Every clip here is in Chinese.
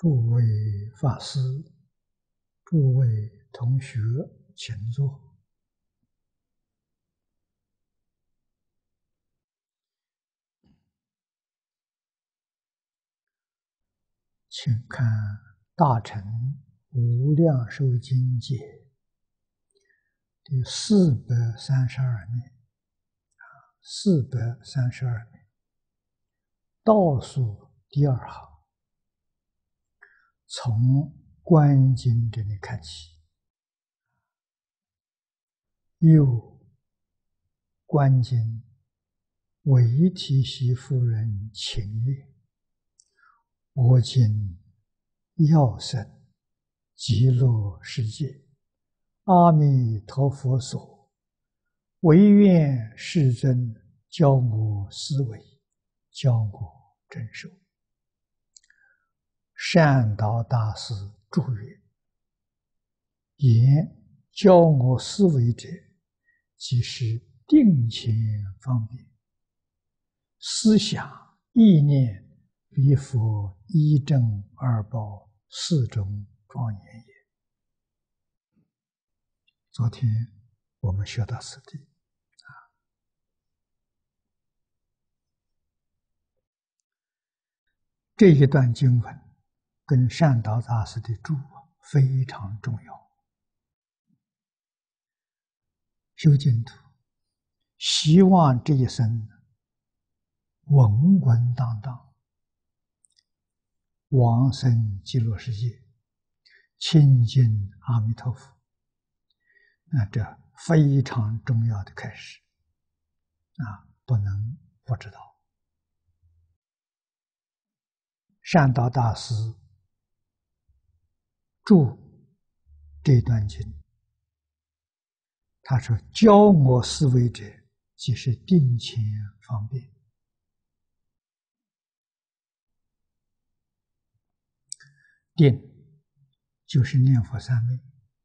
诸位法师、诸位同学，请坐。请看大乘无量寿经解第432面，432面，倒数第二行，从观经这里看起。又观经为提携夫人请曰：我今要生极乐世界，阿弥陀佛所，唯愿世尊教我思维，教我真受。善导大师注曰：言教我思维者，即是定前方便，思想意念彼佛一正二报四种庄严也。昨天我们学到此地，这一段经文跟善导大师的注非常重要。修净土，希望这一生稳稳当当，往生极乐世界，亲近阿弥陀佛。这非常重要的开始，不能不知道。善导大师注这段经，他说：教我思维者，即是定前方便。定就是念佛三昧，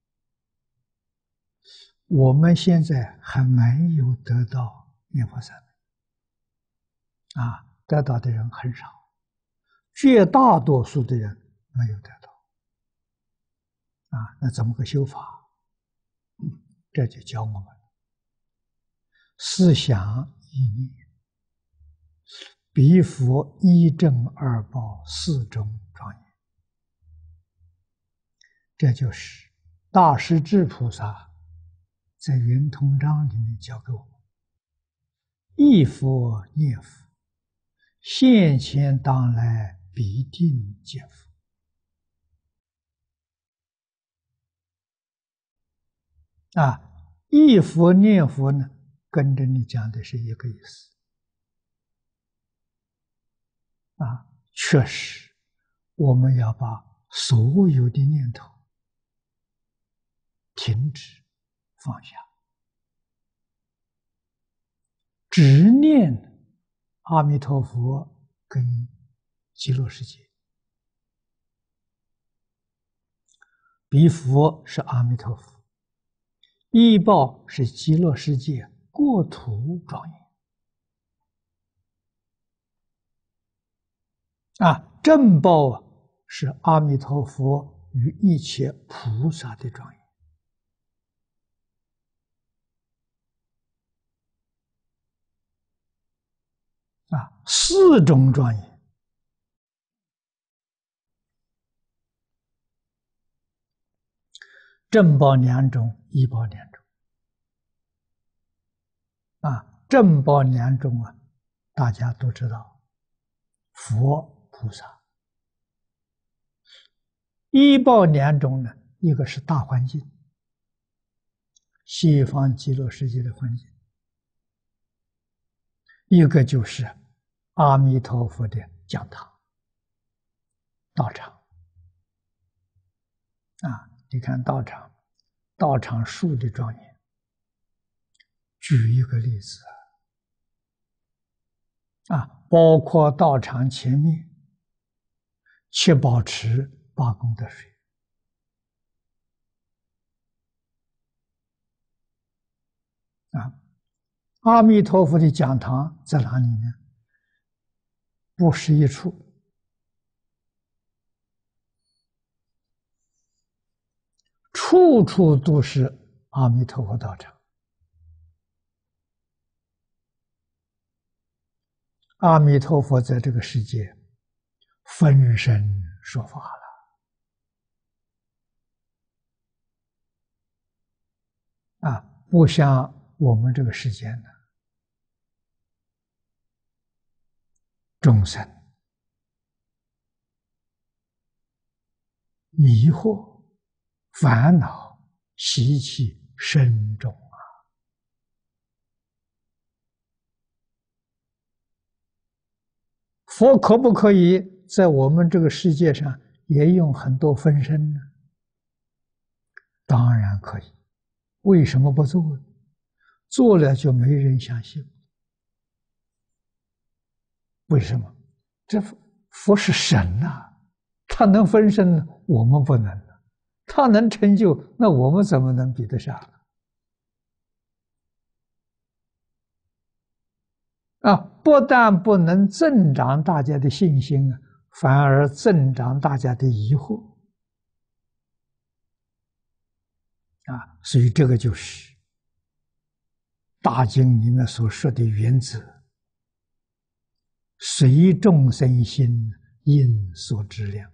我们现在还没有得到念佛三昧，得到的人很少，绝大多数的人没有得到，那怎么个修法？这就教我们思想意念彼佛一正二报四种庄严。这就是大势至菩萨在圆通章里面教给我们：忆佛念佛，现前当来必定见佛。忆佛念佛呢，跟着你讲的是一个意思。确实，我们要把所有的念头停止放下，只念阿弥陀佛跟极乐世界。彼佛是阿弥陀佛，依报是极乐世界国土庄严。正报是阿弥陀佛与一切菩萨的庄严。四种庄严，正报两种，依报两种。正报两种大家都知道，佛菩萨。依报两种呢，一个是大环境，西方极乐世界的环境；一个就是阿弥陀佛的讲堂、道场。你看道场树的庄严。举一个例子包括道场前面7宝池8功德水，阿弥陀佛的讲堂在哪里呢？不是一处， 处处都是阿弥陀佛道场。阿弥陀佛在这个世界分身说法了不像我们这个世间呢，众生迷惑、烦恼、习气深重佛可不可以在我们这个世界上也用很多分身呢？当然可以。为什么不做呢？做了就没人相信。为什么？这佛是神呐，他能分身，我们不能。他能成就，那我们怎么能比得上？不但不能增长大家的信心反而增长大家的疑惑所以这个就是大经里面所说的原则：随众生心，应所知量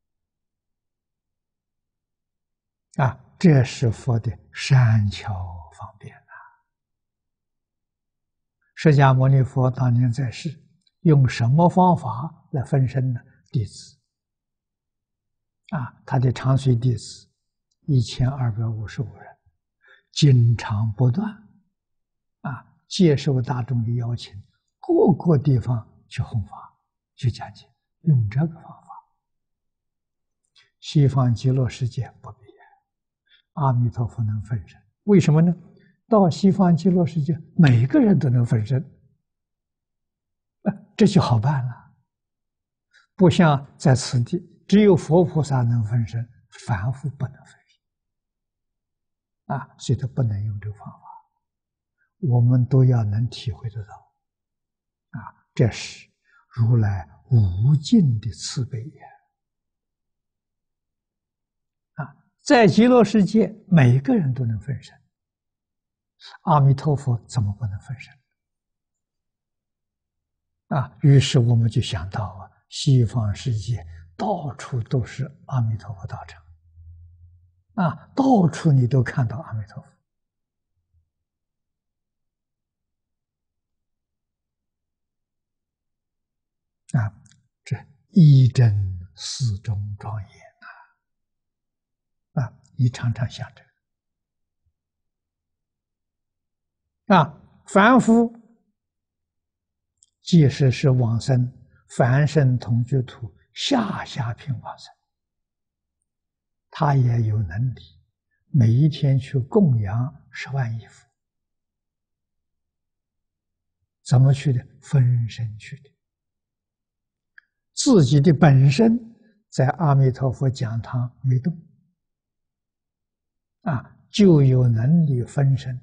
这是佛的善巧方便释迦牟尼佛当年在世，用什么方法来分身呢？弟子他的长随弟子1255人，经常不断接受大众的邀请，各个地方去弘法、去讲解，用这个方法。西方极乐世界不必，阿弥陀佛能分身，为什么呢？到西方极乐世界，每个人都能分身，这就好办了。不像在此地，只有佛菩萨能分身，凡夫不能分身所以他不能用这个方法。我们都要能体会得到这是如来无尽的慈悲在极乐世界，每个人都能分身。阿弥陀佛怎么不能分身于是我们就想到西方世界到处都是阿弥陀佛道场到处你都看到阿弥陀佛这一真四中庄严你常常想着凡夫即使是往生凡圣同居土下品往生，他也有能力每一天去供养10万亿佛。怎么去的？分身去的。自己的本身在阿弥陀佛讲堂没动就有能力分身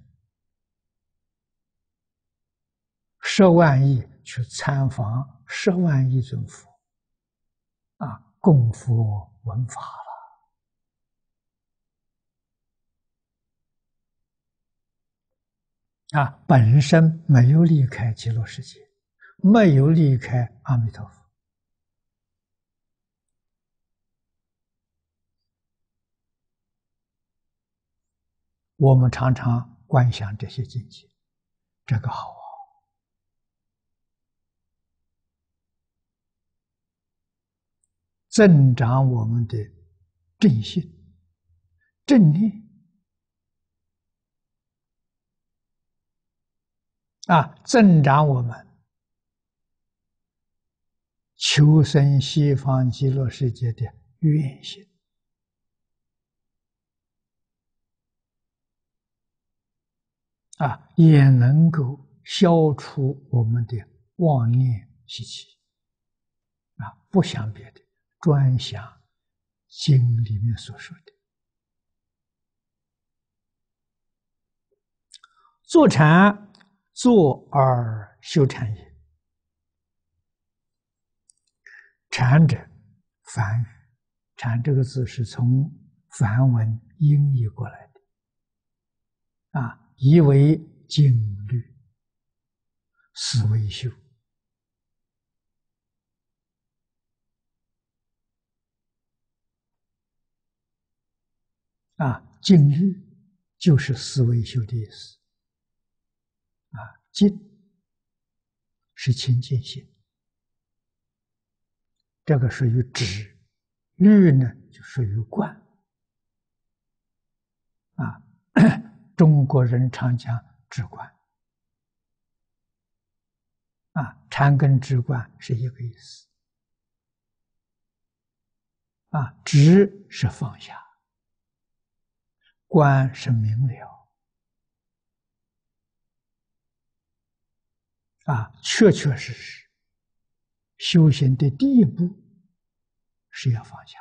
10万亿去参访10万亿尊佛供佛闻法了本身没有离开极乐世界，没有离开阿弥陀佛。我们常常观想这些境界，这个好增长我们的正信、正念增长我们求生西方极乐世界的愿心也能够消除我们的妄念习气不想别的，专想经里面所说的坐禅，坐而修禅也。禅者，梵语，禅这个字是从梵文音译过来的，译为静虑，思维修。静虑就是思维修的意思。静是清净心，这个属于止；虑呢，就属于观。中国人常讲止观，禅跟止观是一个意思。止是放下，观是明了。确确实实，修行的第一步是要放下，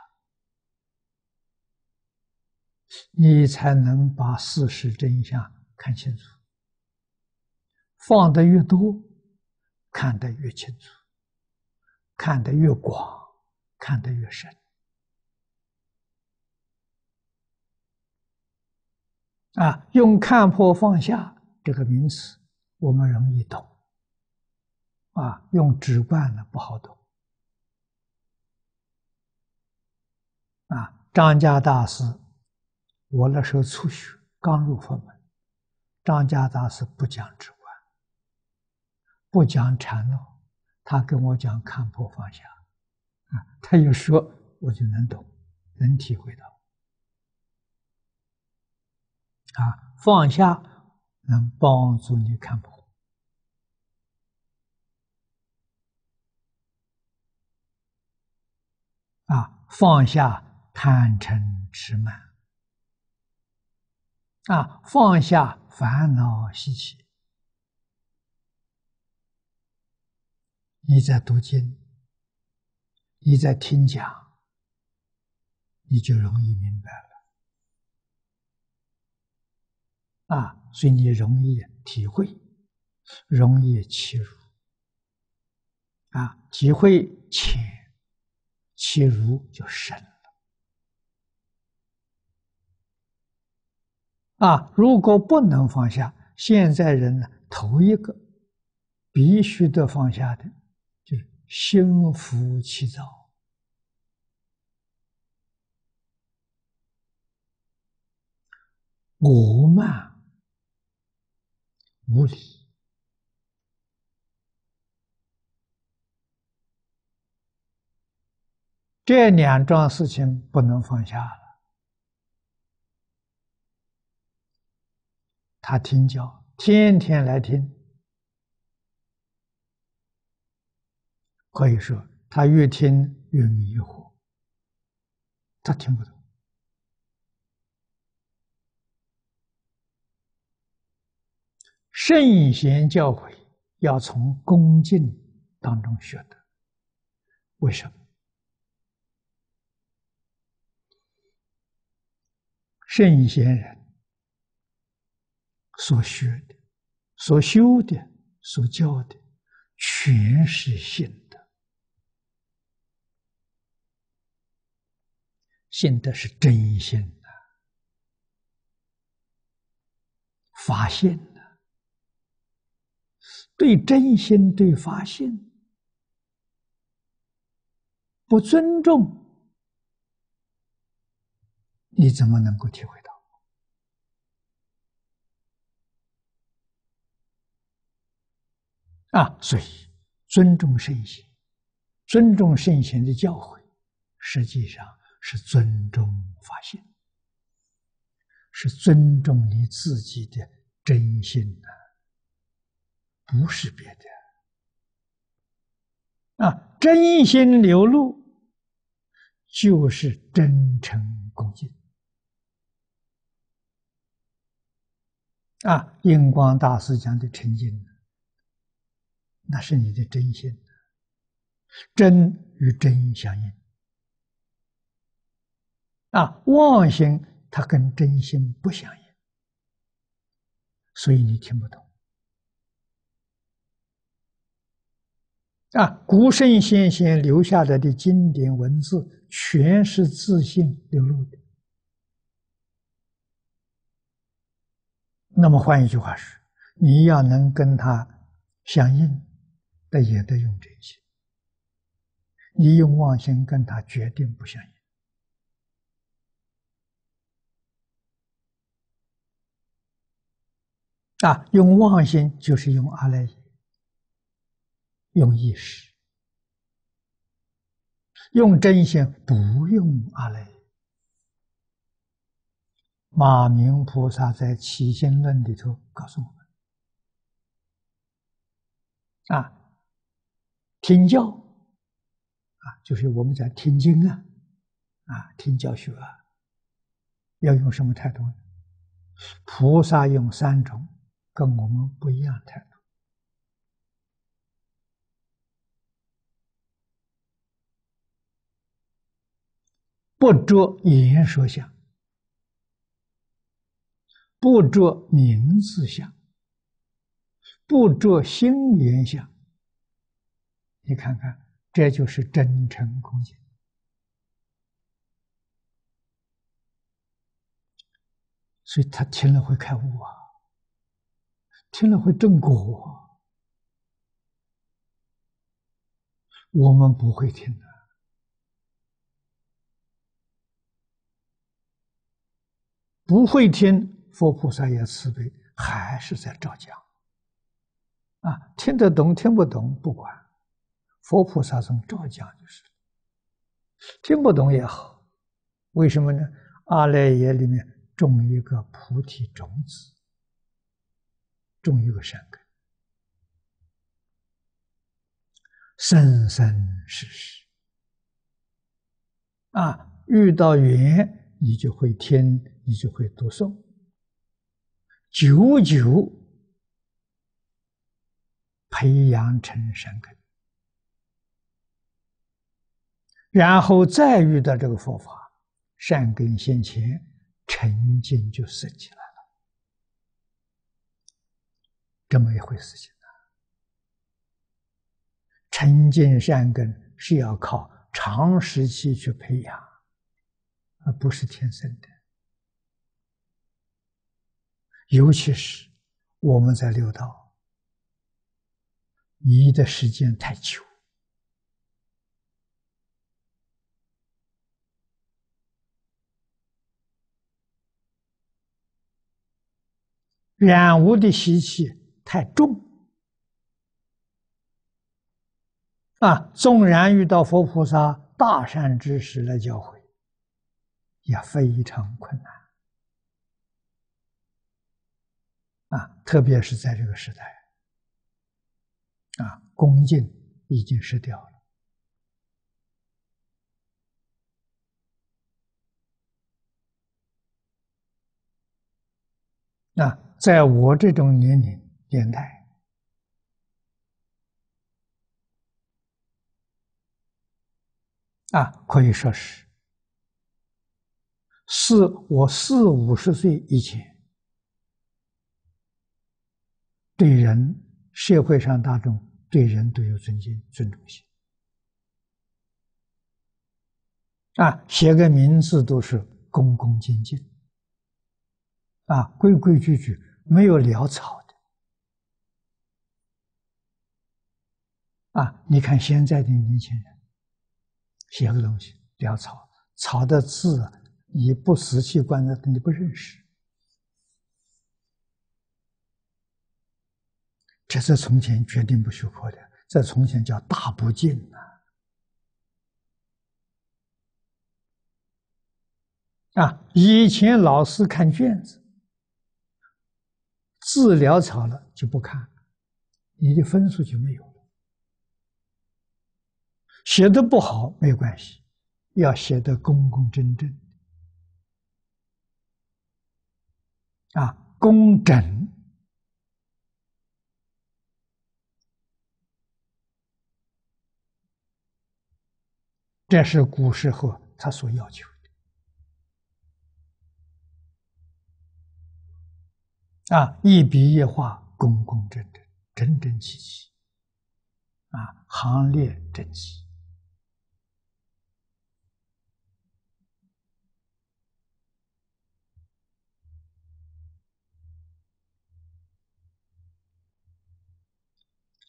你才能把事实真相看清楚。放得越多，看得越清楚，看得越广，看得越深。用看破放下这个名词，我们容易懂。用止观呢不好懂。张家大师，我那时候初学，刚入佛门，张家大师不讲止观，不讲禅论，他跟我讲看破放下。他一说，我就能懂，能体会到。放下能帮助你看破。放下贪嗔痴慢，放下烦恼习气。你在读经，你在听讲，你就容易明白了。所以你容易体会，容易契入。体会浅，契入就深了。如果不能放下，现在人呢，头一个必须得放下的，就是心浮气躁。我慢无理。这两桩事情不能放下了。他听教，天天来听，可以说他越听越迷惑，他听不懂。圣贤教诲要从恭敬当中学的。为什么？圣贤人所学的、所修的、所教的，全是信的。信的是真心的，发现的。对真心、对发现不尊重，你怎么能够体会到？所以尊重圣贤，尊重圣贤的教诲，实际上是尊重发现，是尊重你自己的真心不是别的。真心流露就是真诚恭敬。印光大师讲的诚敬，那是你的真心，真与真相应。妄心它跟真心不相应，所以你听不懂。古圣先贤留下来的经典文字，全是自信流露的。 那么换一句话是，你要能跟他相应的，也得用真心。你用妄心跟他决定不相应。用妄心就是用阿赖耶，用意识；用真心不用阿赖耶。马明菩萨在《起心论》里头告诉我们：听教就是我们在听经听教学要用什么态度呢？菩萨用3种，跟我们不一样态度。不着言说相，不着名字相，不着心言相。你看看，这就是真诚恭敬。所以他听了会开悟听了会正果我们不会听的。不会听，佛菩萨也慈悲，还是在照讲听得懂听不懂不管，佛菩萨从照讲就是。听不懂也好，为什么呢？阿赖耶里面种一个菩提种子，种一个善根，生生世世遇到缘你就会听，你就会读诵，久久培养成善根，然后再遇到这个佛法，善根现前，沉静就生起来了，这么一回事情沉静善根是要靠长时期去培养，而不是天生的。尤其是我们在六道迷的时间太久，染污的习气太重纵然遇到佛菩萨大善知识来教诲，也非常困难特别是在这个时代恭敬已经失掉了在我这种年代可以说是我40、50岁以前对人，社会上大众对人都有尊敬、尊重心写个名字都是恭恭敬敬规规矩矩，没有潦草的你看现在的年轻人写个东西潦草，草的字你不仔细观察，你不认识。这在从前决定不许可的，在从前叫大不敬以前老师看卷子，字潦草了就不看，你的分数就没有了。写的不好没有关系，要写得公公正正工整。这是古时候他所要求的一笔一画公公正正，整整齐齐行列整齐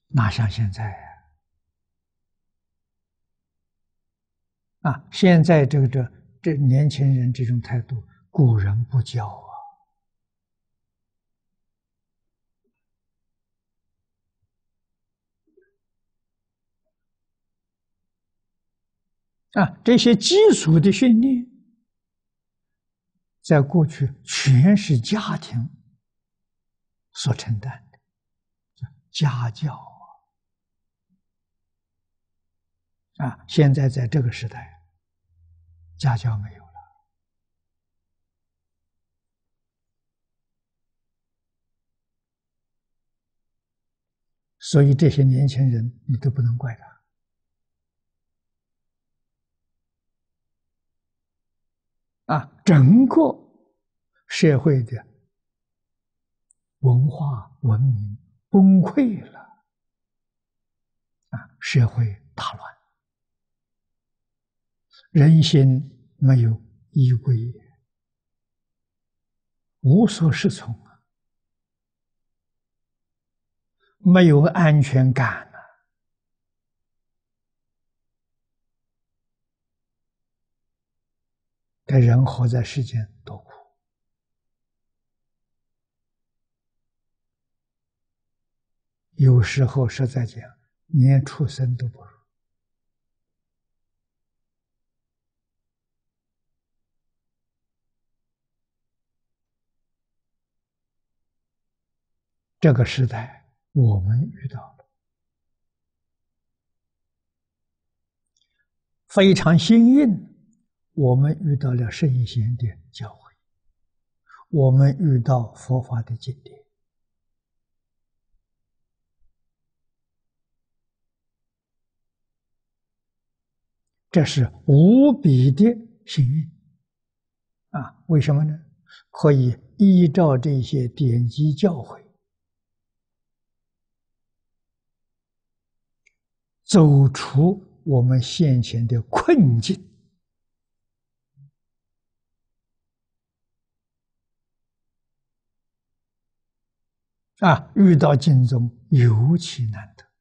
哪像现在现在这年轻人这种态度，古人不教这些基础的训练，在过去全是家庭所承担的，家教现在在这个时代，家教没有了，所以这些年轻人你都不能怪整个社会的文化文明崩溃了社会大乱，人心没有依归，无所适从没有安全感这人活在世间多苦，有时候实在讲，连畜生都不如。这个时代我们遇到了，非常幸运，我们遇到了圣贤的教诲，我们遇到佛法的经典，这是无比的幸运为什么呢？可以依照这些典籍教诲，走出我们现前的困境遇到经宗尤其难得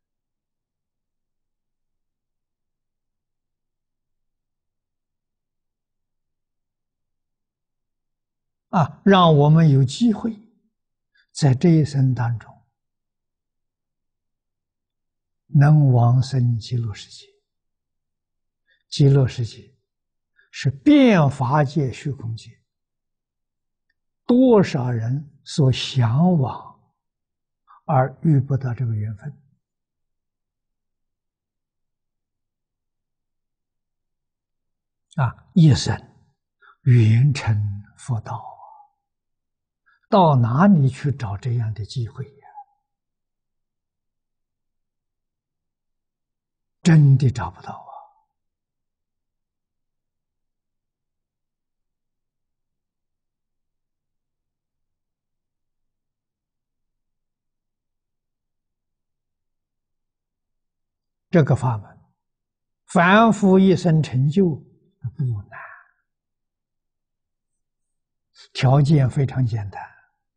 让我们有机会在这一生当中能往生极乐世界。极乐世界是遍法界虚空界，多少人所向往而遇不到这个缘分一生圆成佛道到哪里去找这样的机会呀？真的找不到这个法门，凡夫一生成就不难，条件非常简单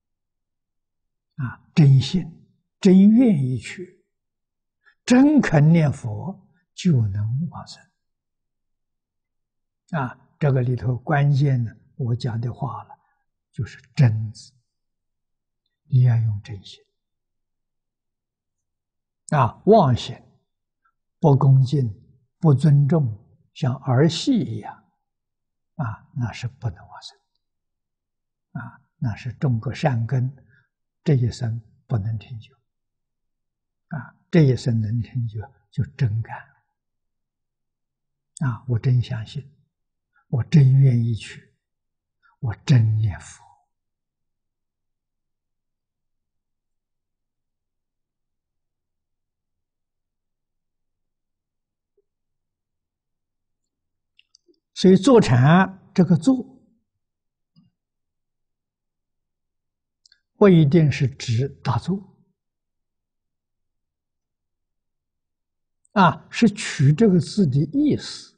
真心、真愿意去，真肯念佛，就能往生这个里头关键呢，我讲的话了，就是真字，你要用真心妄心、不恭敬、不尊重，像儿戏一样那是不能往生那是种个善根，这一生不能成就这一生能成就就真干我真相信，我真愿意去，我真念佛。所以坐禅这个坐不一定是指打坐是取这个字的意思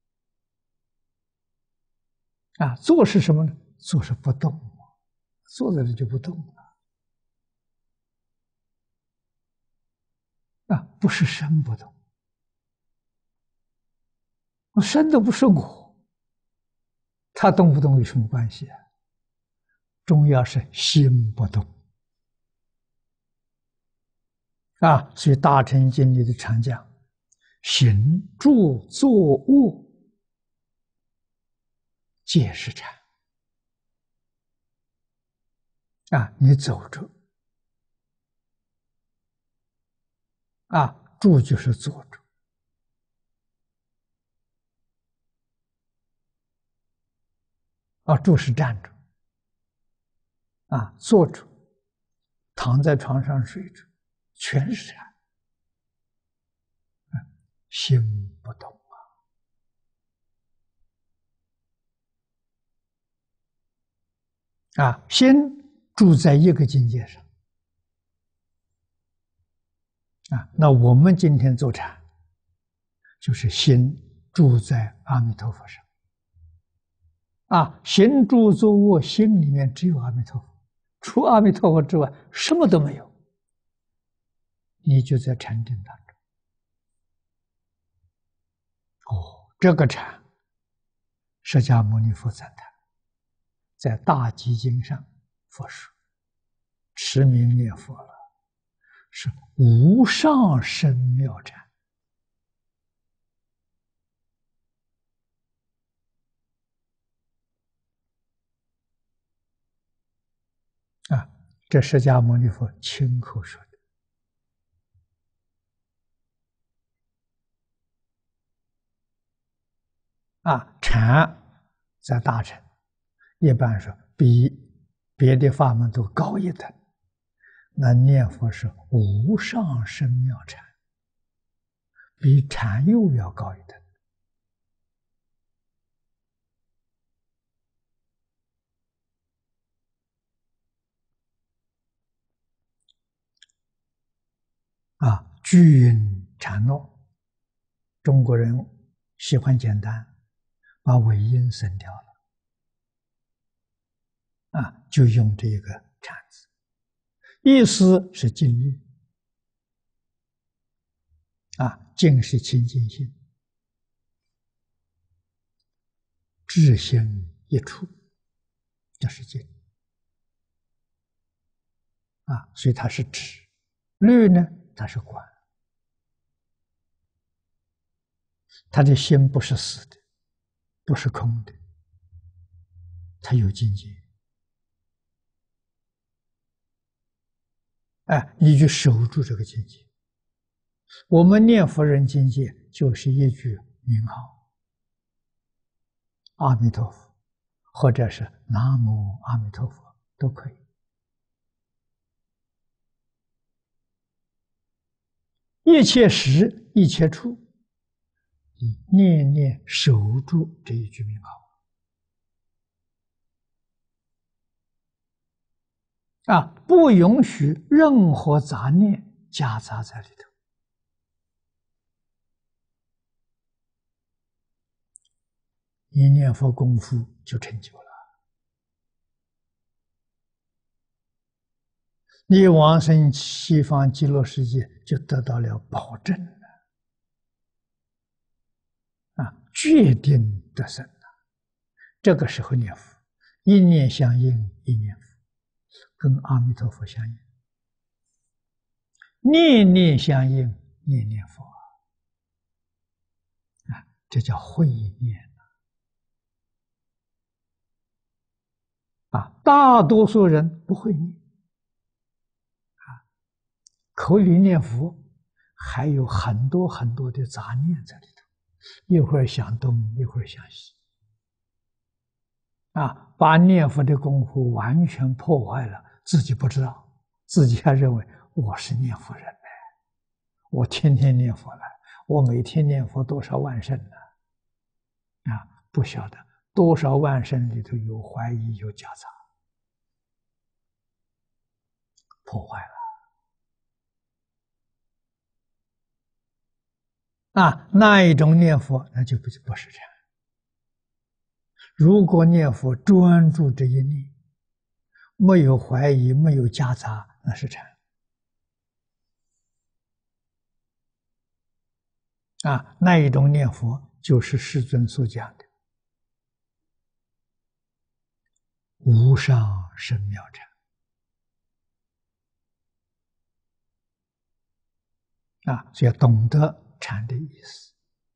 坐是什么呢？坐是不动，坐在这就不动了不是身不动，身都不是我，他动不动有什么关系啊？重要是心不动啊！所以《大乘经》里的常讲，行住坐卧皆是禅啊！你走着啊，住就是坐着啊，住是站着啊，坐着躺在床上睡着，全是禅，心不动啊，心住在一个境界上啊。那我们今天坐禅，就是心住在阿弥陀佛上啊，行住坐卧，心里面只有阿弥陀佛，除阿弥陀佛之外，什么都没有，你就在禅定当中。哦，这个禅，释迦牟尼佛赞叹，在大集经上佛说，持名念佛了，是无上甚妙禅啊！这释迦牟尼佛亲口说的啊。禅在大乘一般说比别的法门都高一等，那念佛是无上甚妙禅，比禅又要高一等啊。句韵禅诺，中国人喜欢简单，把尾音省掉了啊，就用这个禅字，意思是静虑啊，静是清净心，智心一处，这是静啊，所以它是智，虑呢，它是观，他的心不是死的，不是空的，他有境界。哎，你就守住这个境界。我们念佛人境界就是一句名号，阿弥陀佛，或者是南无阿弥陀佛都可以。一切时，一切处，你念念守住这一句名号啊，不允许任何杂念夹杂在里头。你念佛功夫就成就了，你往生西方极乐世界就得到了保证了啊，决定得生了。这个时候念佛，一念相应一念佛，跟阿弥陀佛相应，念念相应念念佛啊，这叫慧念啊。大多数人不会念啊，口里念佛还有很多很多的杂念在里头，一会儿想东一会儿想西啊，把念佛的功夫完全破坏了，自己不知道，自己还认为我是念佛人呢，我天天念佛了，我每天念佛多少万声呢？啊，不晓得多少万声里头有怀疑有夹杂，破坏了啊！那一种念佛那就不是禅。如果念佛专注这一念，没有怀疑，没有夹杂，那是禅那一种念佛就是世尊所讲的无上甚妙禅所以要懂得禅的意思。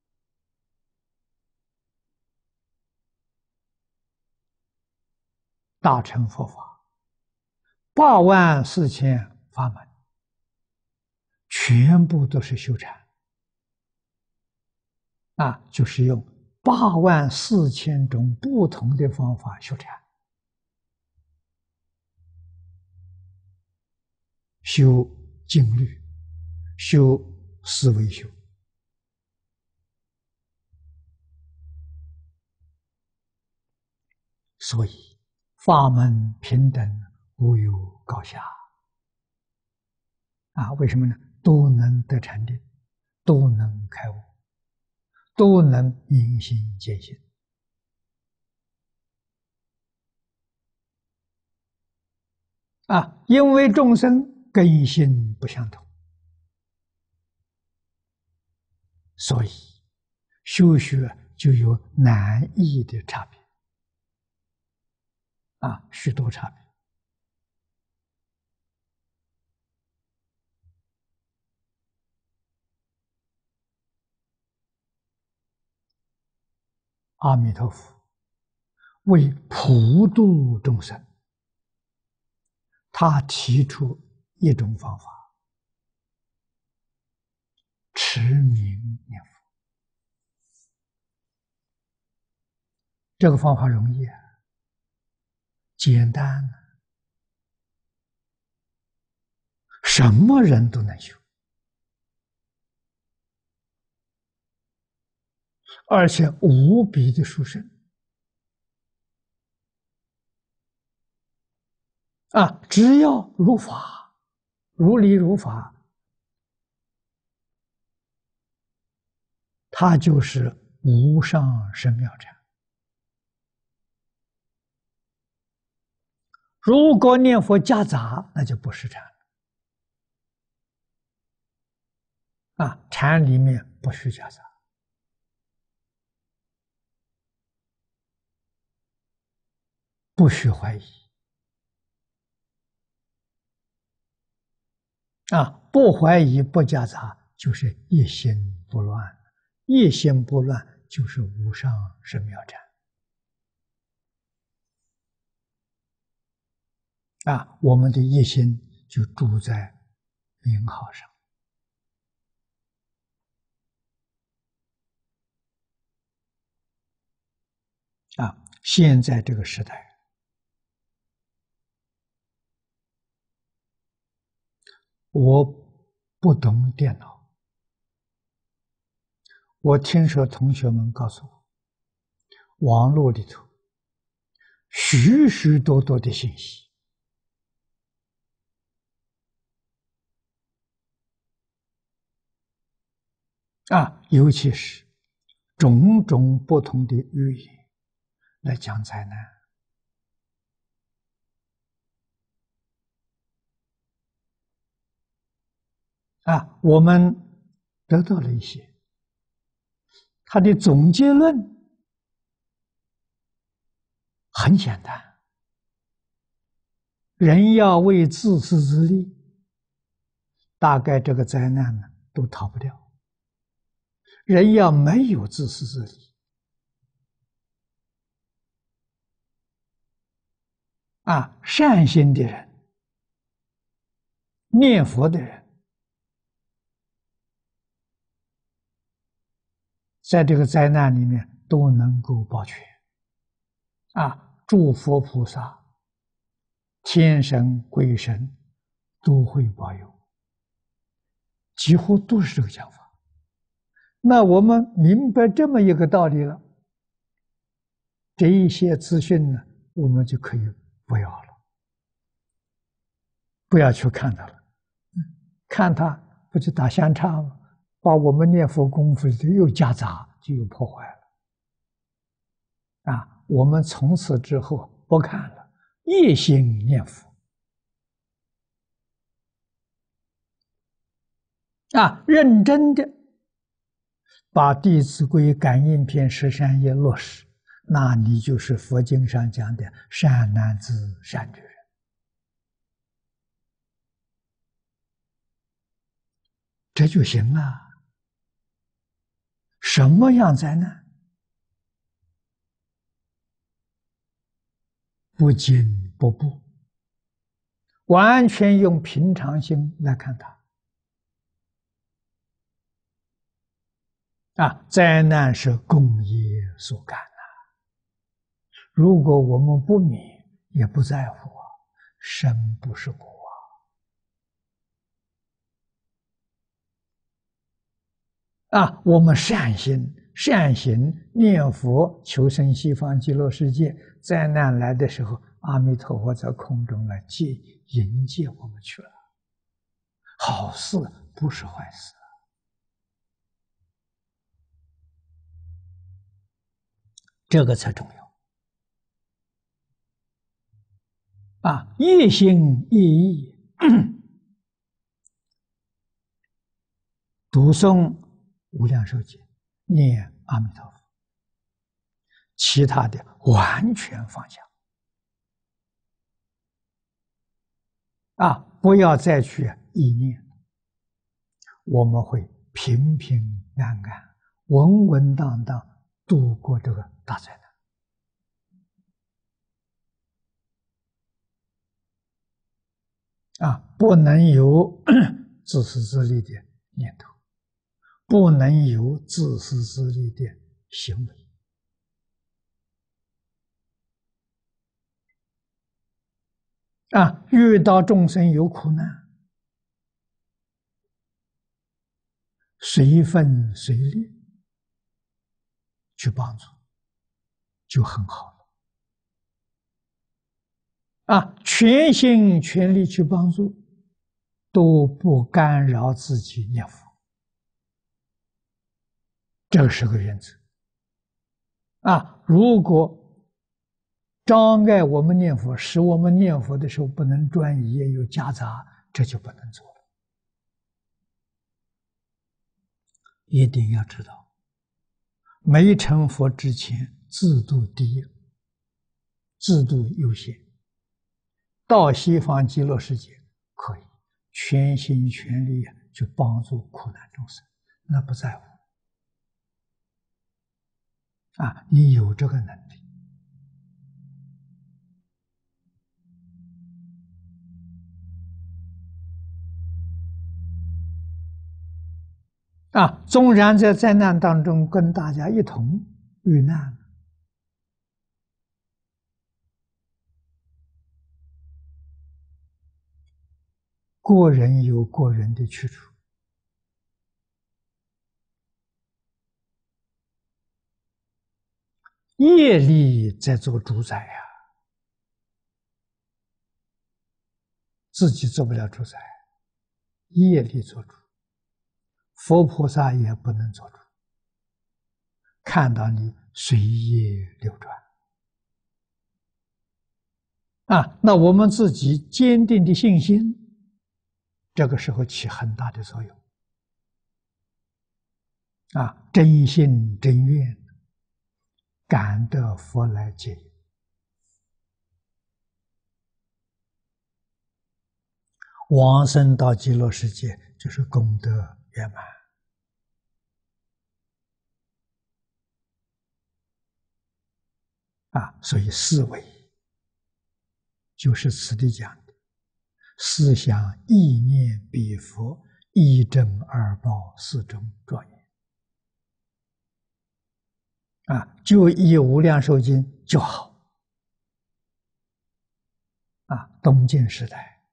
大乘佛法84000法门，全部都是修禅就是用84000种不同的方法修禅，修静虑，修思维修。所以法门平等，无有高下为什么呢？都能得禅定，都能开悟，都能明心见性因为众生根性不相同，所以修学就有难易的差别许多差别。阿弥陀佛为普度众生，他提出一种方法，持名念佛。这个方法容易简单什么人都能修，而且无比的殊胜只要如法，如理如法，它就是无上甚妙禅。如果念佛夹杂，那就不是禅禅里面不许夹杂，不许怀疑不怀疑不夹杂，就是一心不乱，一心不乱就是无上甚妙禅我们的一心就住在名号上现在这个时代，我不懂电脑，我听说同学们告诉我，网络里头许许多多的信息尤其是种种不同的语言来讲灾难我们得到了一些他的总结论很简单，人要为自私自利，大概这个灾难呢都逃不掉。人要没有自私自利善心的人，念佛的人，在这个灾难里面都能够保全诸佛菩萨、天神、鬼神都会保佑，几乎都是这个讲法。那我们明白这么一个道理了，这一些资讯呢，我们就可以不要了，不要去看它了。看它不就打相差吗？把我们念佛功夫就又夹杂，就又破坏了我们从此之后不看了，一心念佛认真的把《弟子规》感应篇13页落实，那你就是佛经上讲的善男子、善女人。这就行了。什么样灾难？不惊不怖，完全用平常心来看它。灾难是共业所感如果我们不免也不在乎生不是苦我们善行念佛求生西方极乐世界，灾难来的时候，阿弥陀佛在空中来迎接我们去了。好事不是坏事。这个才重要业心业意读诵无量寿经，念阿弥陀佛，其他的完全放下不要再去意念，我们会平平安安、稳稳当当度过这个大灾难不能有自私自利的念头，不能有自私自利的行为遇到众生有苦难，随分随力去帮助，就很好了全心全力去帮助，都不干扰自己念佛，这是个原则如果障碍我们念佛，使我们念佛的时候不能专一，有夹杂，这就不能做了。一定要知道，没成佛之前，自度第一，自度优先。到西方极乐世界，可以全心全力去帮助苦难众生，那不在乎你有这个能力纵然在灾难当中跟大家一同遇难，个人有个人的去处，业力在做主宰自己做不了主宰，业力做主。佛菩萨也不能做主，看到你随业流转那我们自己坚定的信心，这个时候起很大的作用真心真愿，感得佛来接引。往生到极乐世界，就是功德圆满所以四维就是此地讲的思想意念彼佛，一真二报四种庄严就以无量寿经就好东晋时代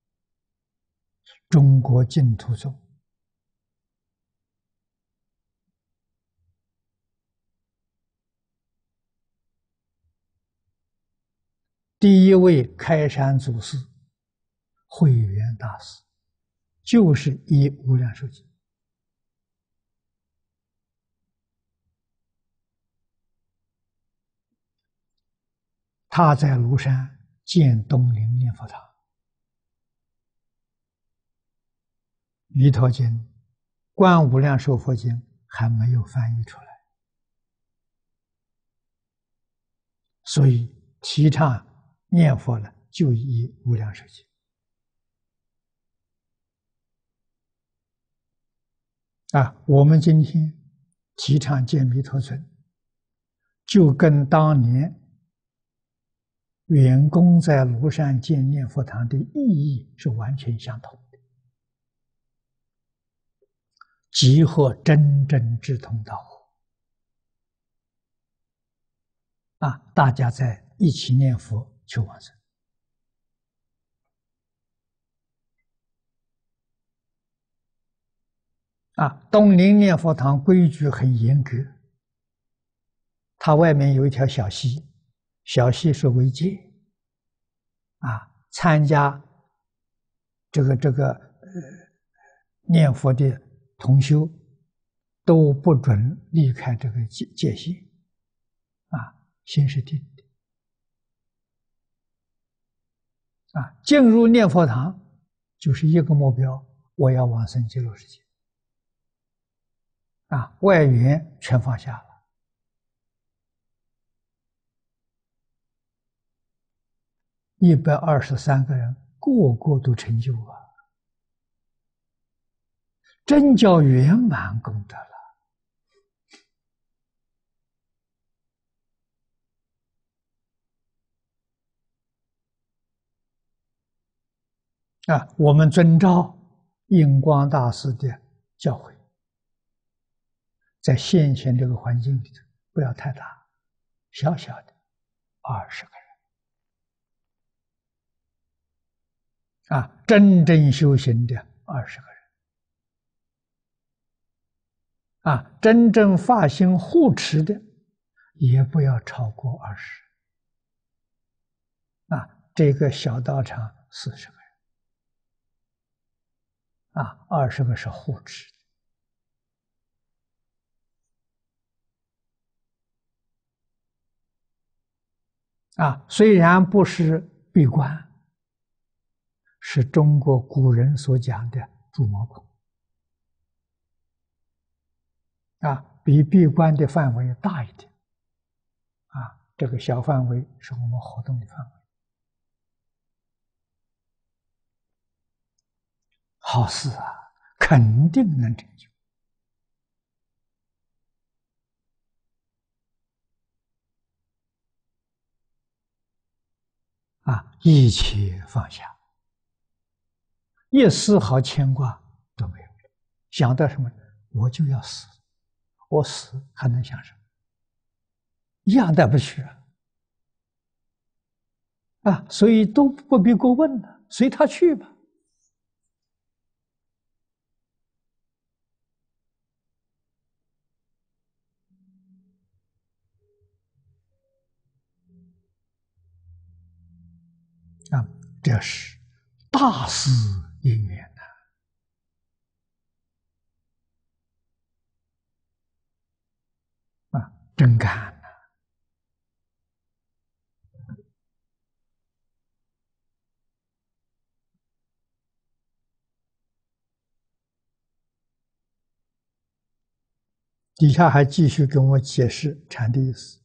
中国净土宗第一位开山祖师慧远大师，就是以无量寿经他在庐山建东林念佛堂，弥陀经、观无量寿佛经还没有翻译出来，所以提倡念佛呢，就以无量寿经啊。我们今天提倡见弥陀尊，就跟当年圆公在庐山建念佛堂的意义是完全相同的，集合真正志同道合啊！大家在一起念佛求往生啊！东林念佛堂规矩很严格，它外面有一条小溪，小溪是违戒啊！参加这个念佛的同修都不准离开这个界限啊，心是定的啊！进入念佛堂就是一个目标，我要往生极乐世界啊！外缘全放下了。123个人，个个都成就啊！真叫圆满功德了啊！我们遵照印光大师的教诲，在现前这个环境里头，不要太大，小小的20个人啊，真正修行的20个人啊，真正发心护持的也不要超过20啊，这个小道场40个人啊，20个是护持啊，虽然不是闭关，是中国古人所讲的诸魔空啊，比闭关的范围大一点啊，这个小范围是我们活动的范围。好事啊，肯定能成就啊！一切放下，一丝毫牵挂都没有，想到什么，我就要死，我死还能想什么？一样带不去啊！所以都不必过问了，随他去吧。啊，这是大事因缘呐！啊，真干呐！底下还继续跟我解释禅的意思。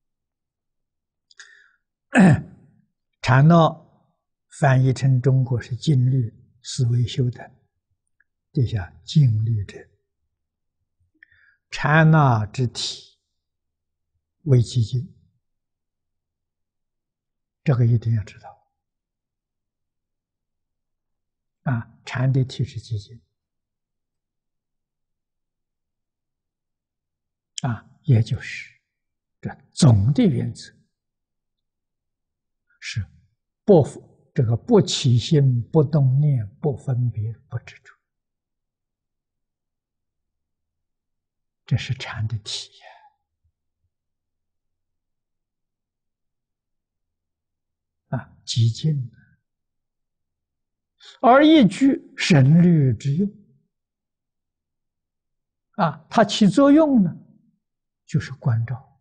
禅呢，翻译成中国是静虑思维修等，底下静虑者，禅那之体为寂静，这个一定要知道啊！禅的体是寂静啊，也就是这总的原则是不起心、不动念、不分别、不执着，这是禅的体啊，寂静。而一句神律之用啊，它起作用呢，就是关照，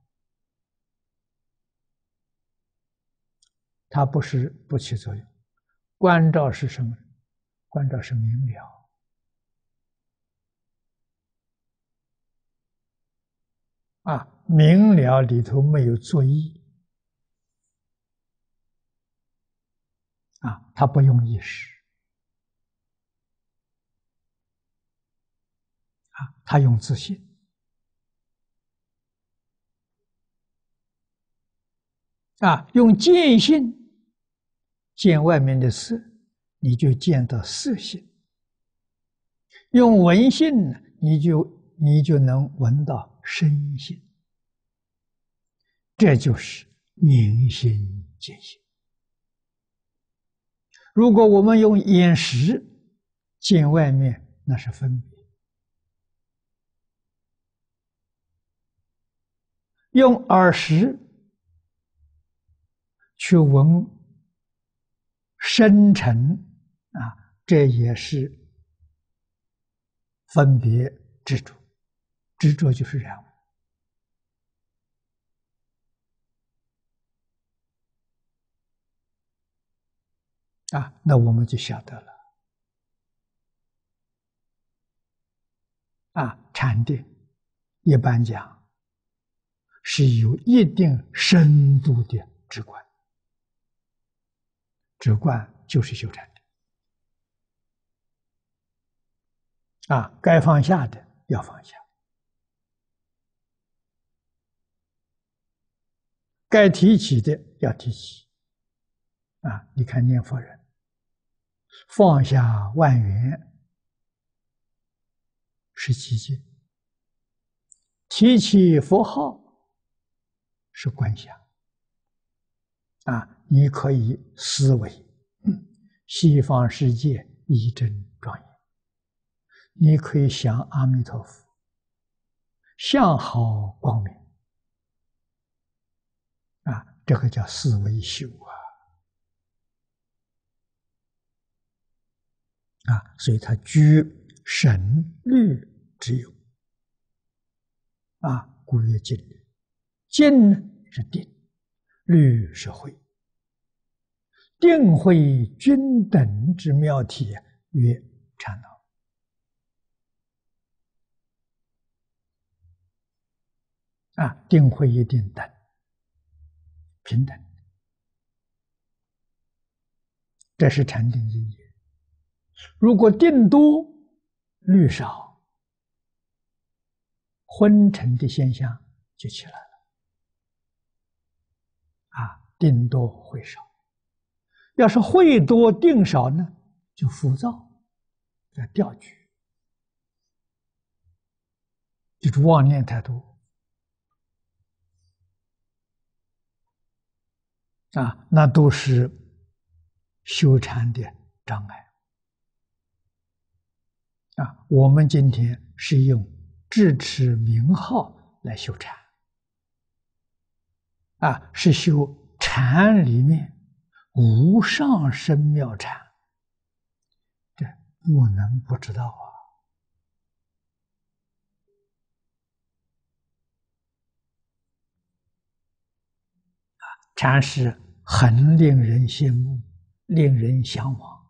它不是不起作用。关照是什么？关照是明了明了里头没有作意他不用意识他用自信用见性见外面的色，你就见到色性；用闻性，你就能闻到声性。这就是明心见性。如果我们用眼识见外面，那是分别；用耳识去闻声尘这也是分别执着，执着就是染污那我们就晓得了禅定一般讲是有一定深度的直观，直观就是修禅定该放下的要放下，该提起的要提起你看念佛人放下万缘是寂静，提起佛号是观想你可以思维西方世界一真庄严，你可以想阿弥陀佛相好光明这个叫思维修所以它居神律之有故曰静虑。静是定，虑是慧，定慧均等之妙体曰禅道定慧一定等，平等，这是禅定因缘。如果定多虑少，昏沉的现象就起来了定多慧少。要是慧多定少呢，就浮躁，叫掉举，就是妄念太多那都是修禅的障碍我们今天是用智持名号来修禅是修禅里面无上深妙禅，这不能不知道禅师很令人羡慕，令人向往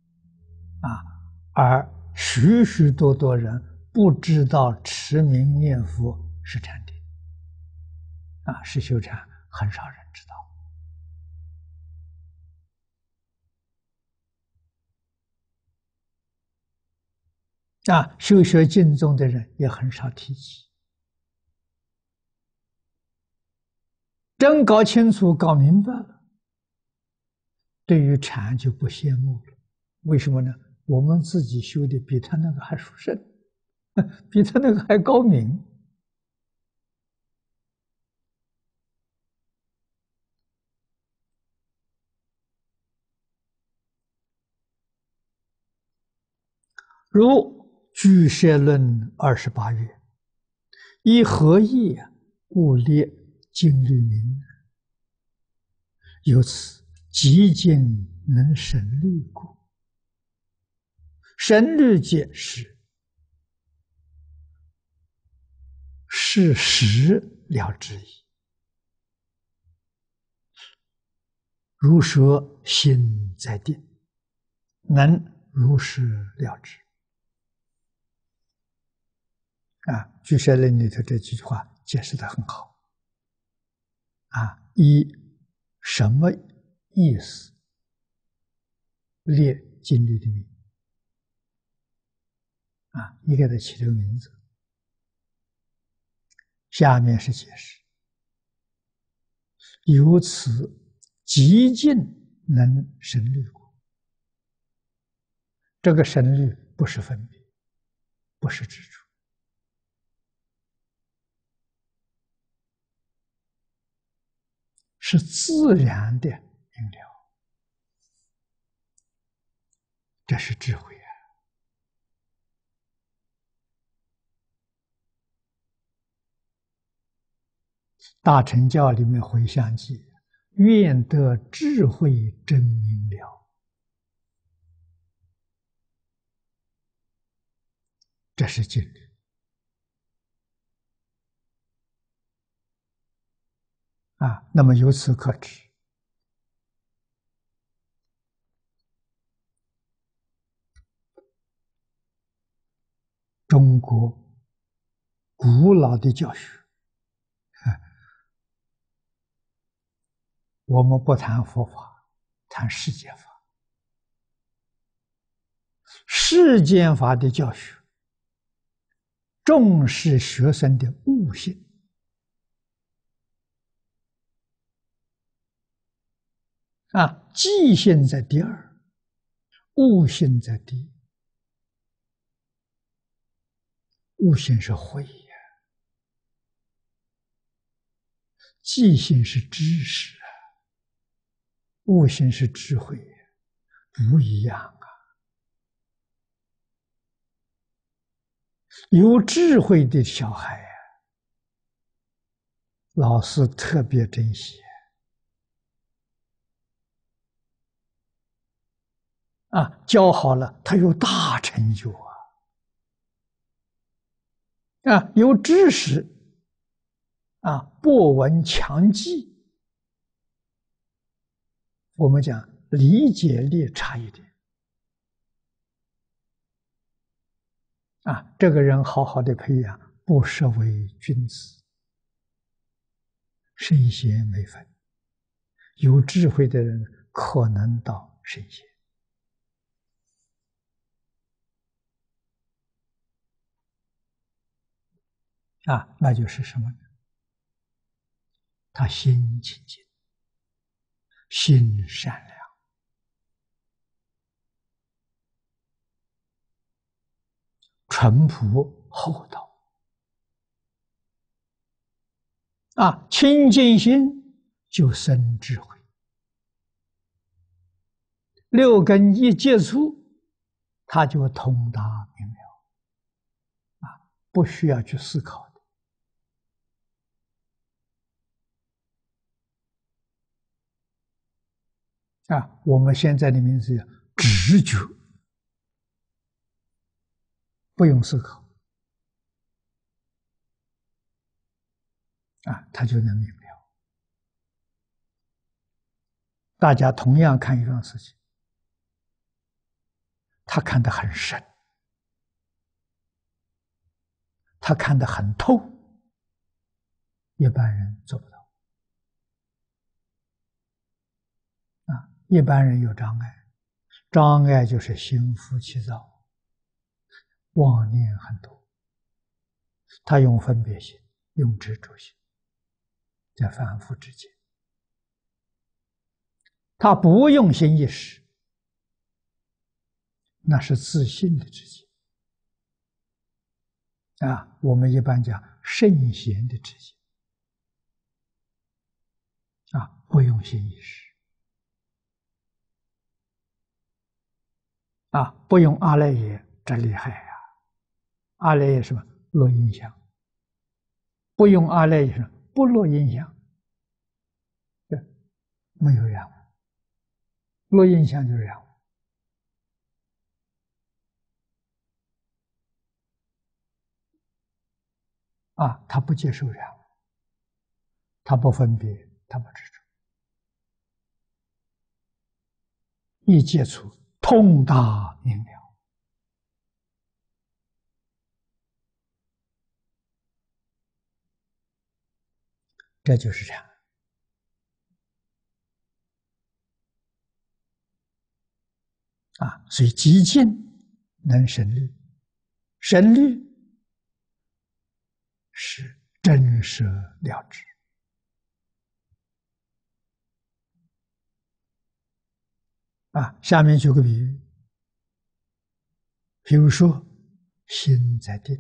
而许许多多人不知道持名念佛是禅定是修禅，很少人知道修学净宗的人也很少提起。真搞清楚搞明白了，对于禅就不羡慕了。为什么呢？我们自己修的比他那个还殊胜，比他那个还高明如俱舍论28曰：以何义故列经律名？由此极尽能神律故。神律界是实了之意，如说心在定，能如实了之。俱舍论里头这几句话解释得很好。以什么意思列经律的名？你给它起这个名字。下面是解释：由此极尽能生律果。这个生律不是分别，不是执着，是自然的明了，这是智慧啊！大乘教里面回向记，愿得智慧真明了，这是经律。那么由此可知，中国古老的教学，我们不谈佛法，谈世间法。世间法的教学重视学生的悟性，记性在第二，悟性在第一。悟性是慧呀，记性是知识啊，悟性是智慧，不一样啊。有智慧的小孩啊，老师特别珍惜教好了，他有大成就有知识博闻强记，我们讲理解力差一点这个人好好的培养，不失为君子，圣贤没分。有智慧的人可能到圣贤那就是什么呢？他心清净，心善良，淳朴厚道清净心就生智慧。六根一接触，他就通达明了不需要去思考的我们现在的名字叫直觉，不用思考他就能明了。大家同样看一桩事情，他看得很深，他看得很透，一般人做不到一般人有障碍，障碍就是心浮气躁，妄念很多，他用分别心，用执着心，在反复之间，他不用心意识，那是自信的知见我们一般讲圣贤的知见不用心意识不用阿赖耶，这厉害呀！阿赖耶什么？落印象。不用阿赖耶什么？不落印象。没有染污，落印象就是染污他不接受染污，他不分别，他不执着，一接触通达明了这就是禅啊。所以极静能生律，生律是真实了知啊。下面举个比喻，比如说心在定，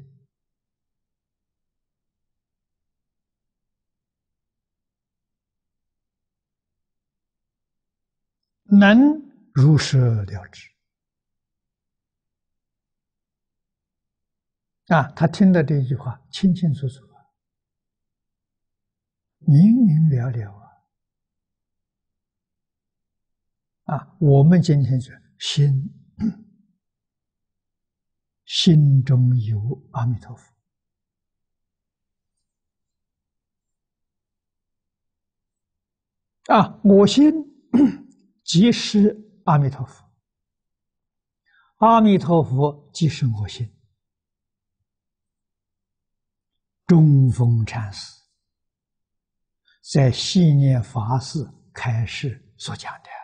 能如实了知啊。他听到这句话清清楚楚，明明了了啊！我们今天说心中有阿弥陀佛啊，我心即是阿弥陀佛，阿弥陀佛即是我心。中峰禅师在系念法事开示所讲的。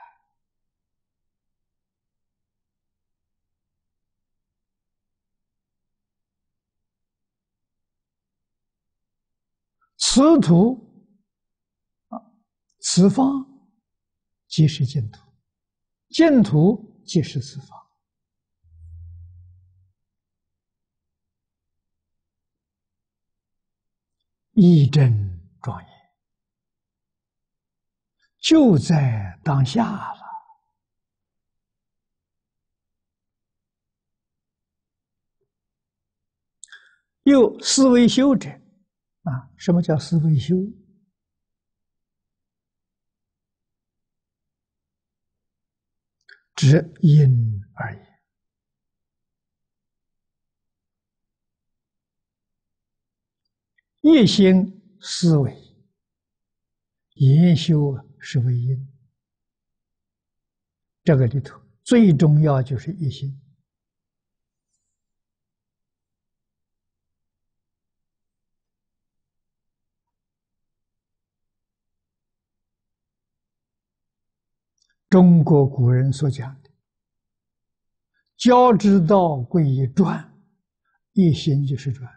此土此方即是净土，净土即是此方。义正庄严，就在当下了。又思维修者啊，什么叫思维修？指因而已。一心思维，研修是为因。这个里头最重要就是一心。中国古人所讲的“教之道贵以专”，一心就是专，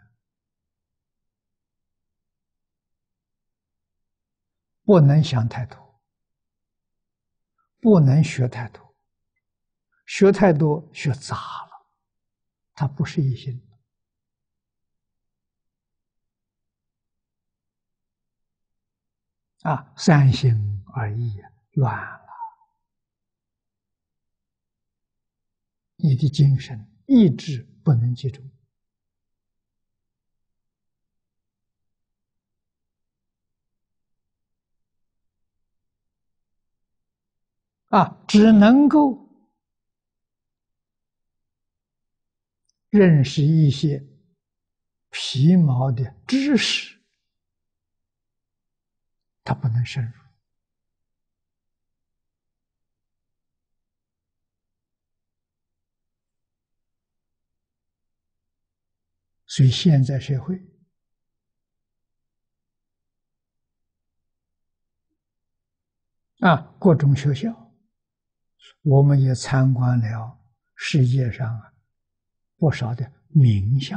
不能想太多，不能学太多，学太多学杂了，它不是一心啊，三心二意乱了，你的精神意志不能集中啊，只能够认识一些皮毛的知识，它不能深入。所以现在社会啊，各种学校，我们也参观了世界上不少的名校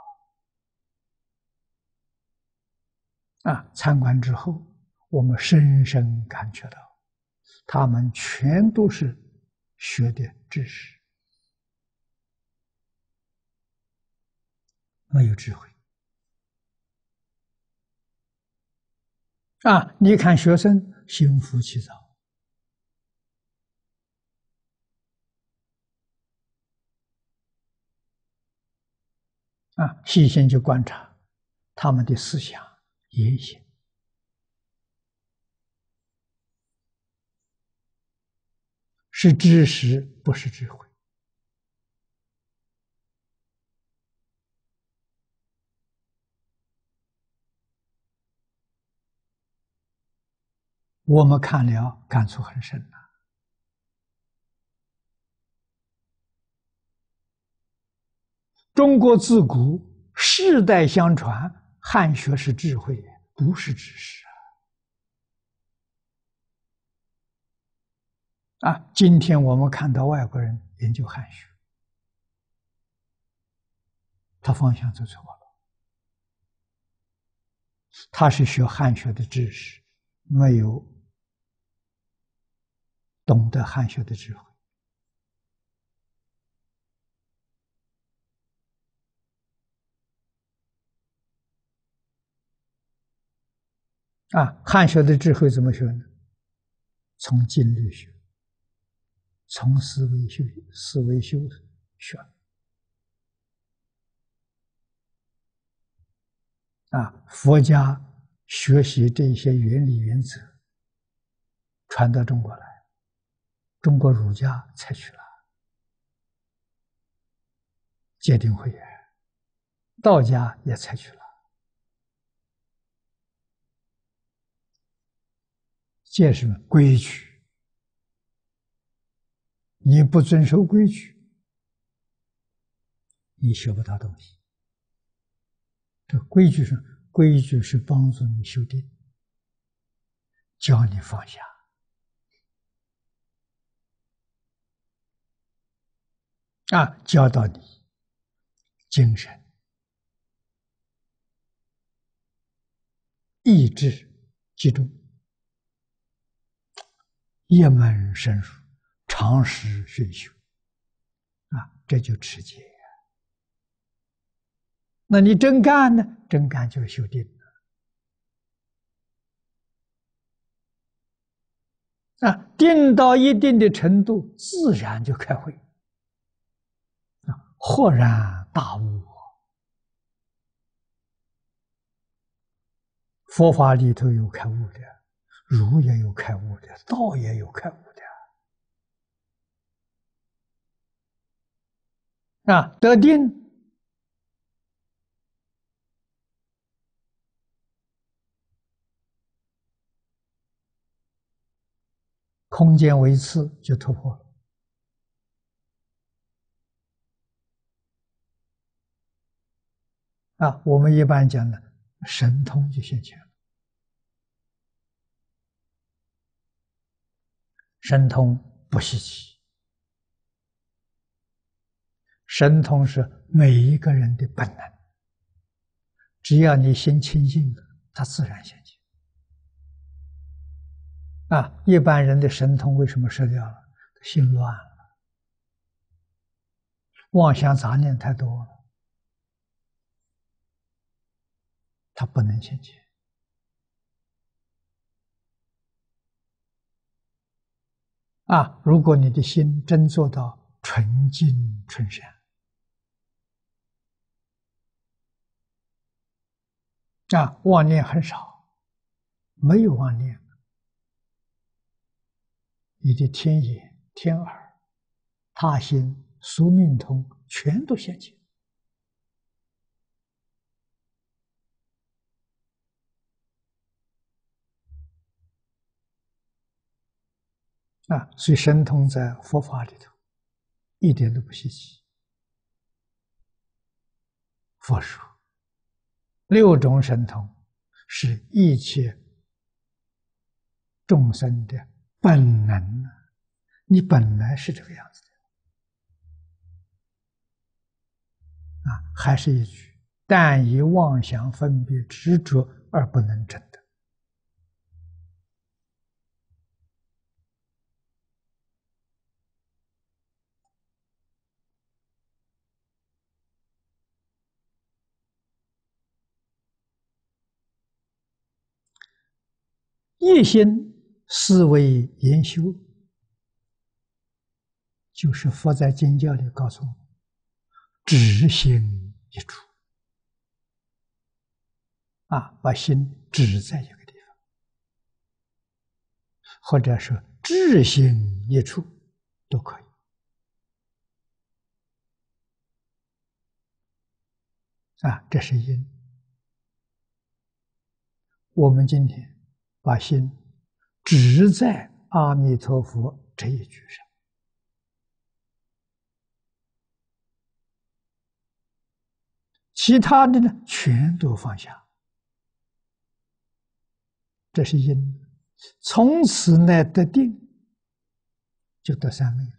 啊，参观之后，我们深深感觉到，他们全都是学的知识，没有智慧啊！你看学生心浮气躁啊，细心去观察他们的思想言行，是知识，不是智慧。我们看了感触很深呐。中国自古世代相传，汉学是智慧，不是知识啊。 今天我们看到外国人研究汉学，他方向走错了，他是学汉学的知识，没有懂得汉学的智慧。汉学的智慧怎么学呢？从经律学，从思维修学。佛家学习这些原理原则，传到中国来，中国儒家采取了戒定慧眼，道家也采取了。戒是规矩，你不遵守规矩，你学不到东西。这规矩是帮助你修定，教你放下。教导你精神、意志集中，一门深入，长时熏修，这就持戒。那你真干呢？真干就是修定定到一定的程度，自然就开慧，豁然大悟。佛法里头有开悟的，儒也有开悟的，道也有开悟的。得定，空间维次就突破了。我们一般讲的神通就现前了。神通不稀奇，神通是每一个人的本能，只要你心清净了，它自然现前。一般人的神通为什么失掉了？心乱了，妄想杂念太多了，它不能现前。如果你的心真做到纯净纯善，妄念很少，没有妄念，你的天眼、天耳、他心、宿命通全都现前。所以神通在佛法里头一点都不稀奇。佛说6种神通是一切众生的本能，你本来是这个样子的。还是一句，但以妄想分别执着而不能证得。一心思维研修，就是佛在经教里告诉我们，只心一处。把心止在一个地方，或者说至心一处都可以。这是因。我们今天把心只在阿弥陀佛这一句上，其他的呢全都放下，这是因。从此呢得定， 就得三昧了。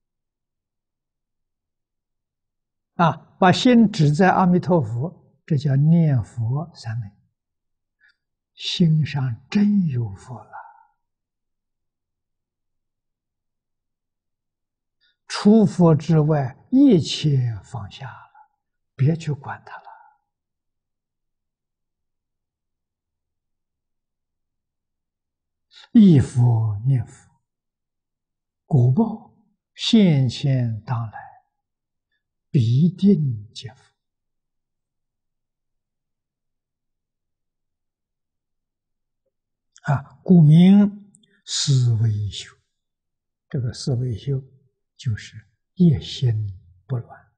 把心指在阿弥陀佛，这叫念佛三昧。心上真有佛了，除佛之外，一切放下了，别去管它了。忆佛念佛，果报现前当来，必定见佛。故名思维修。这个思维修就是一心不乱。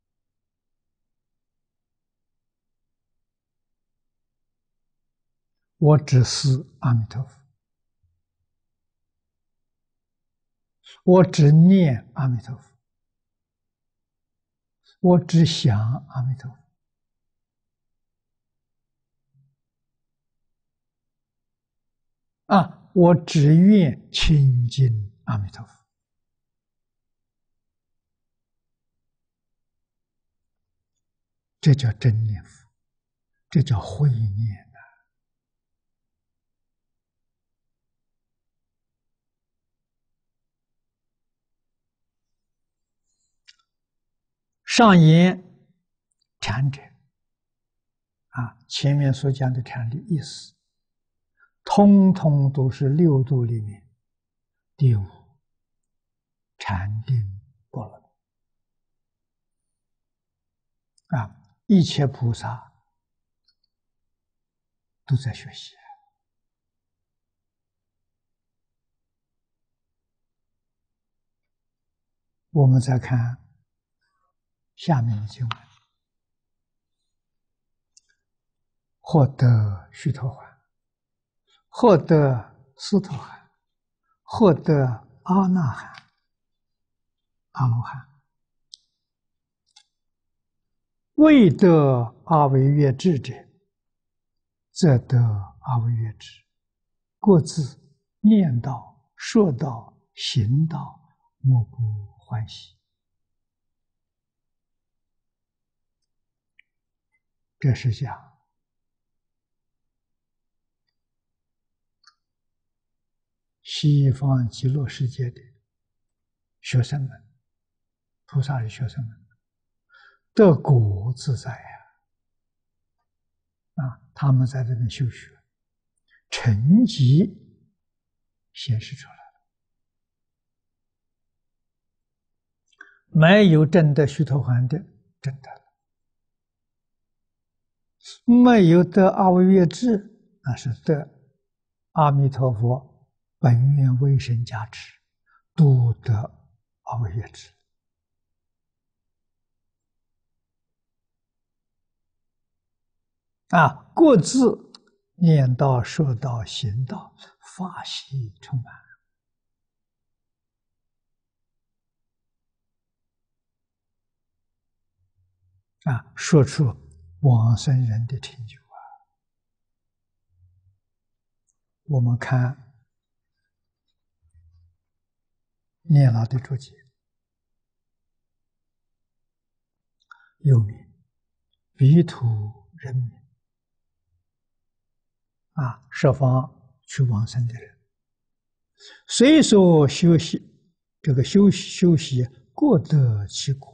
我只思阿弥陀佛，我只念阿弥陀佛，我只想阿弥陀佛。我只愿亲近阿弥陀佛。这叫真念佛，这叫慧念啊。上言禅者，前面所讲的禅的意思，通通都是六度里面第五禅定般若。一切菩萨都在学习。我们再看下面的经文：获得须陀洹，获得斯陀含，获得阿那含、阿罗汉，未得阿惟越致者，则得阿惟越致。各自念道、说道、行道，莫不欢喜。这是讲西方极乐世界的学生们，菩萨的学生们，得果自在他们在这边修学，成绩显示出来了。没有证得须陀洹的证得了，没有得阿惟越致，那是得阿弥陀佛本愿威神加持，都得阿惟越致。各自念道、说道、行道，法喜充满。说出往生人的成就我们看念老的注解，又名彼土人民，十方去往生的人，随所修习，这个修习各得其果。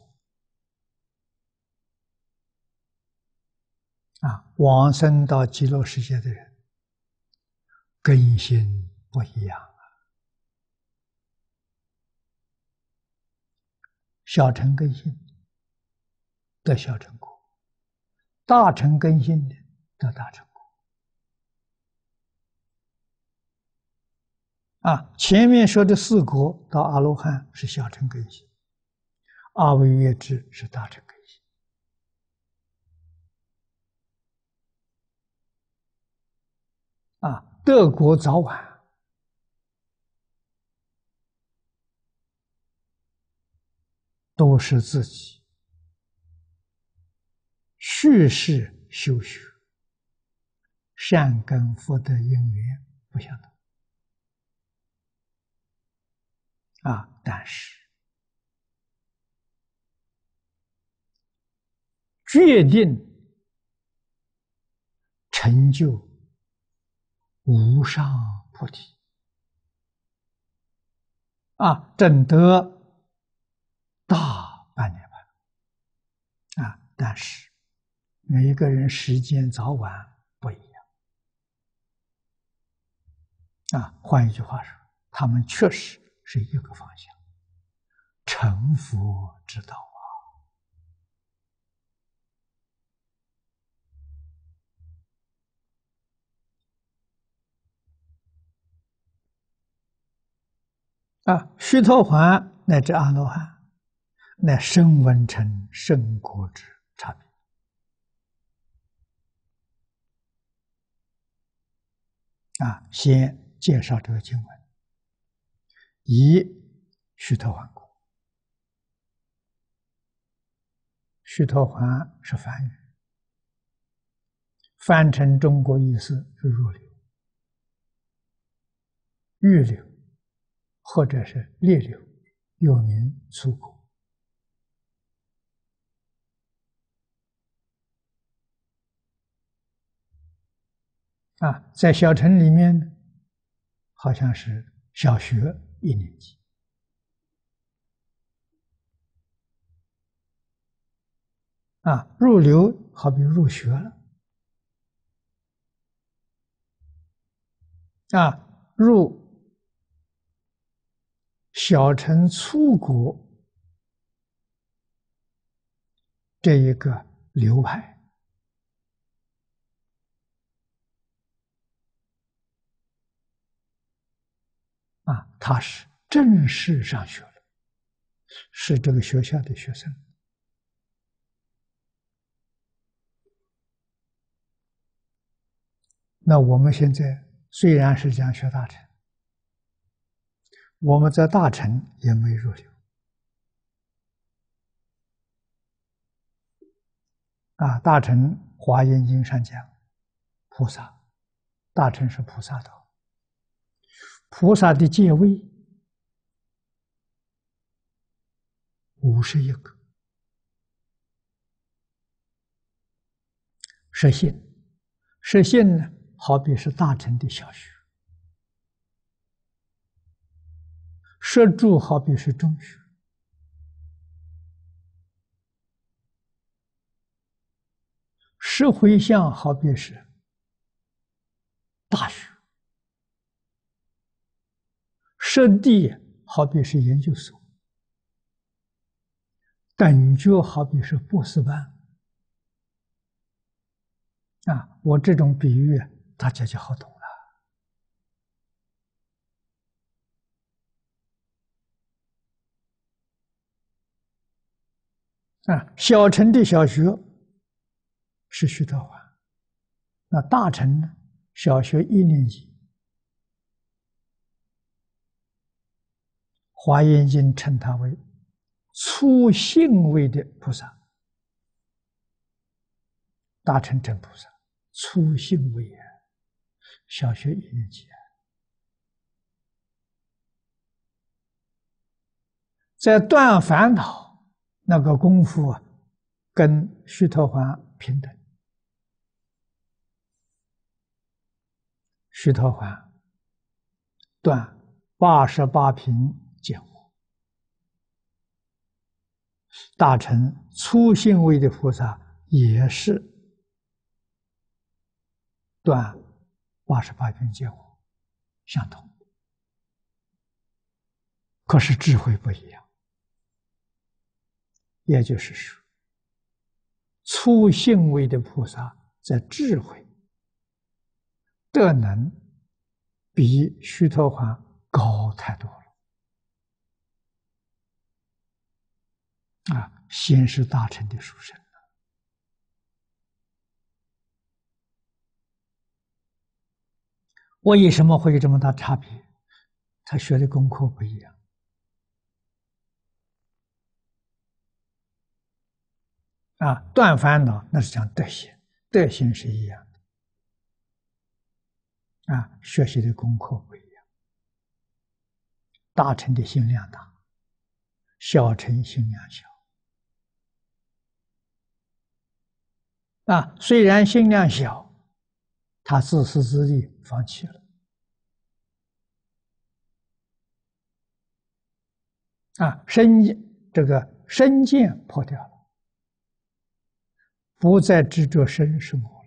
往生到极乐世界的人，根性不一样。小乘根性得小乘果，大乘根性的得大乘果。前面说的四果到阿罗汉是小乘根性，阿惟越致是大乘根性。得果早晚都是自己蓄势修学，善根福德因缘不相同。 但是决定成就无上菩提证得大般涅槃但是每一个人时间早晚不一样换一句话说，他们确实是一个方向，成佛之道须陀洹乃至阿罗汉，乃声闻乘圣果之差别先介绍这个经文，以须陀洹果。须陀洹是梵语，翻成中国意思是入流、预流或者是劣流，又名粗果在小乘里面好像是小学1年级入流好比入学了入小乘粗果这一个流派他是正式上学了，是这个学校的学生。那我们现在虽然是讲学大乘，我们在大乘也没入流大乘华严经上讲菩萨，大乘是菩萨道，菩萨的阶位51个，实性，实性呢好比是大乘的小学，实住好比是中学，实回向好比是大学，实地好比是研究所，等觉好比是博士班我这种比喻大家就好懂了小乘的小学是须陀洹，那大乘呢？小学1年级，华严经称他为粗性位的菩萨，大乘真菩萨，粗性位小学1年级在断烦恼那个功夫跟须陀洹平等。须陀洹断88品见惑，大乘粗性位的菩萨也是断88品见惑，相同，可是智慧不一样。也就是说，粗性位的菩萨在智慧德能比须陀洹高太多了先是大乘的殊胜。为什么会有这么大差别？他学的功课不一样断烦恼那是讲德行，德行是一样的学习的功课不一样。 大乘的心量大，小乘心量小。虽然心量小，他自私自利放弃了。身见破掉了，不再执着身是我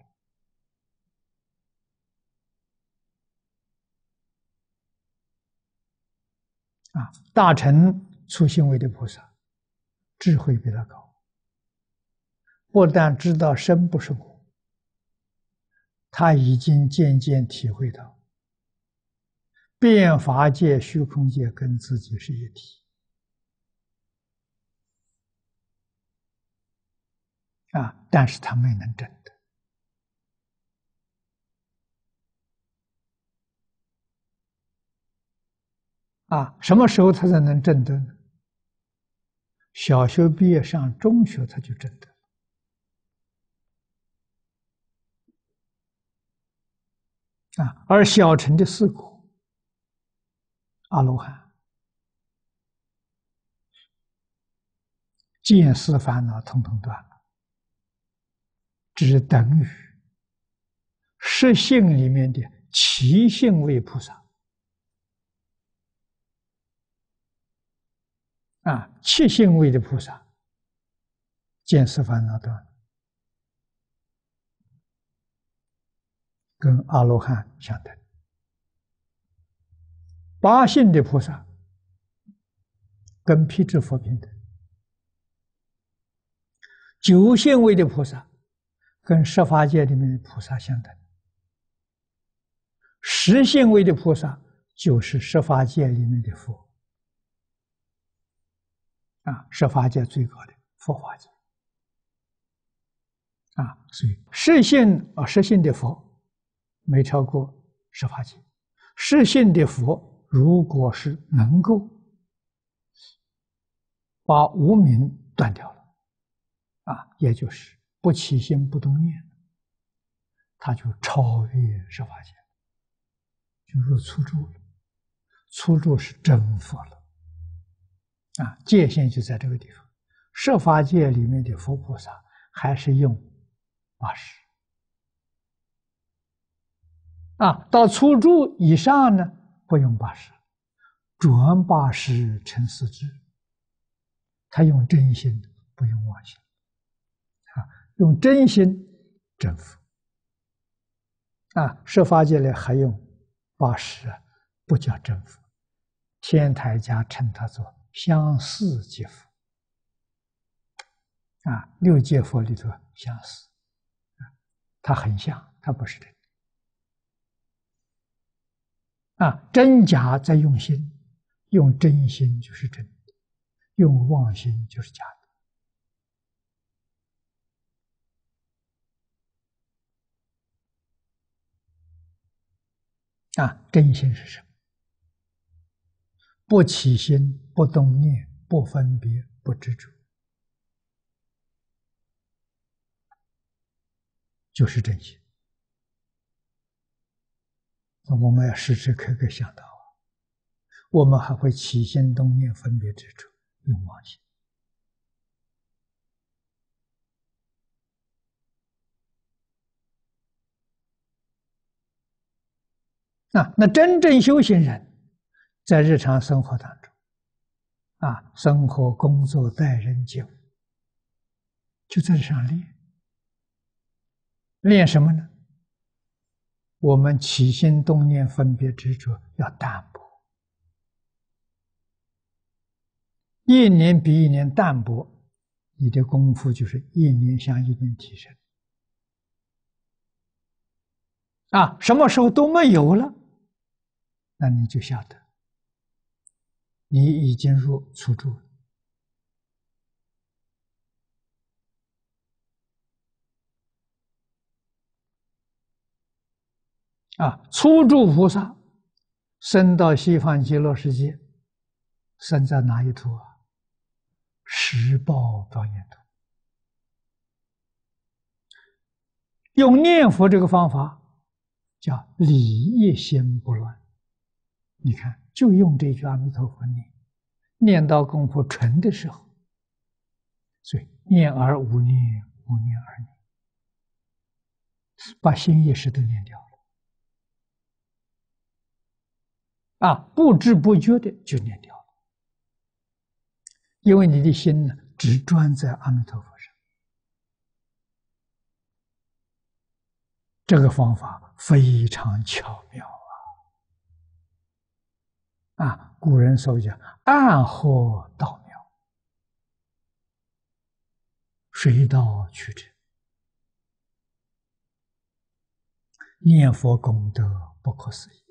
了。大乘初信位的菩萨，智慧比他高，不但知道身不是我，他已经渐渐体会到，变法界、虚空界跟自己是一体。但是他没能证得。什么时候他才能证得呢？小学毕业上中学他就证得了。而小乘的四果阿罗汉，见思烦恼统统断了，只等于实性里面的七性位菩萨。七性位的菩萨，见思烦恼断了，跟阿罗汉相等。八性的菩萨跟辟支佛平等。九性位的菩萨跟十法界里面的菩萨相等。十性位的菩萨就是十法界里面的佛。十法界最高的佛法界。所以实性的佛没超过十法界。实性的佛如果是能够把无明断掉了，也就是不起心不动念，他就超越十法界，就入初住了。初住是真佛了。界限就在这个地方。十法界里面的佛菩萨还是用80。到初住以上呢，不用80，转80成四智。他用真心，不用妄心。用真心证佛。十法界里还用80，不叫真佛。天台家称他做相似解佛。六界佛里头相似。他很像，他不是真的。真假在用心，用真心就是真的，用妄心就是假的。真心是什么？不起心，不动念，不分别，不执着，就是真心。我们要时时刻刻想到，我们还会起心动念、分别执着，用妄心。那真正修行人，在日常生活当中，生活、工作、待人接物，就在这上练。练什么呢？我们起心动念、分别执着要淡薄，一年比一年淡薄，你的功夫就是一年向一年提升。什么时候都没有了，那你就晓得，你已经入初住了。初住菩萨升到西方极乐世界，升在哪一土？十报庄严土。用念佛这个方法，叫理一心不乱。 你看，就用这句阿弥陀佛念，念到功夫纯的时候，所以念而无念，无念而念，把心意识都念掉了，不知不觉的就念掉了，因为你的心呢，只专在阿弥陀佛上。这个方法非常巧妙古人所讲暗合道妙，水到渠成，念佛功德不可思议。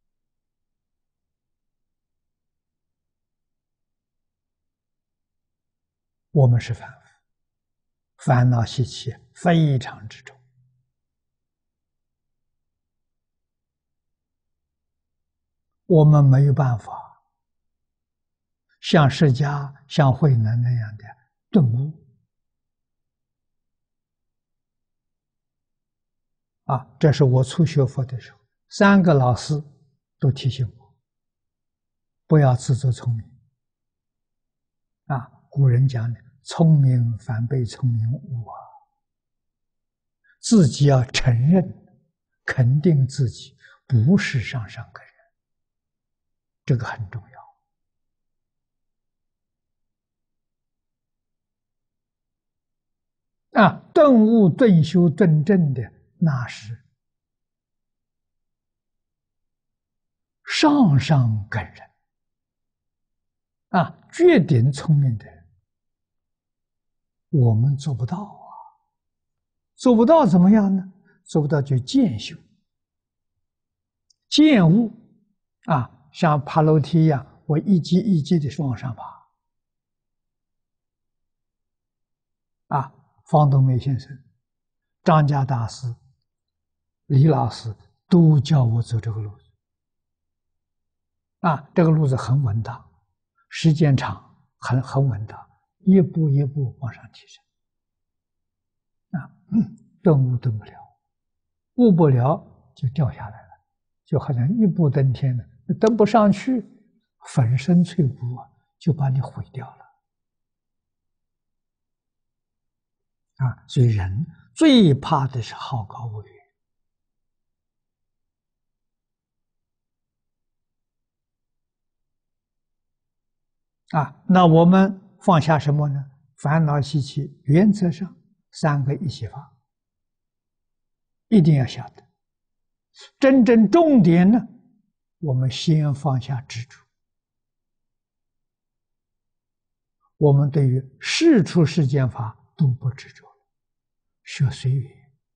我们是凡夫，烦恼习气非常之重，我们没有办法像释迦、像慧能那样的顿悟这是我初学佛的时候，3个老师都提醒我，不要自作聪明古人讲的聪明反被聪明误自己要承认肯定自己不是上根人，这个很重要顿悟顿修顿证的那是上根人绝顶聪明的人，我们做不到做不到怎么样呢？做不到就渐修渐悟像爬楼梯一样，我一级一级的往上爬方东梅先生、张家大师、李老师都教我走这个路子这个路子很稳当，时间长，很稳当，一步一步往上提升顿悟顿不了，悟不了就掉下来了，就好像一步登天了，登不上去，粉身碎骨就把你毁掉了所以人最怕的是好高骛远那我们放下什么呢？烦恼习气原则上3个一起放，一定要晓得。真正重点呢，我们先放下执着。我们对于世出世间法都不执着了，学随缘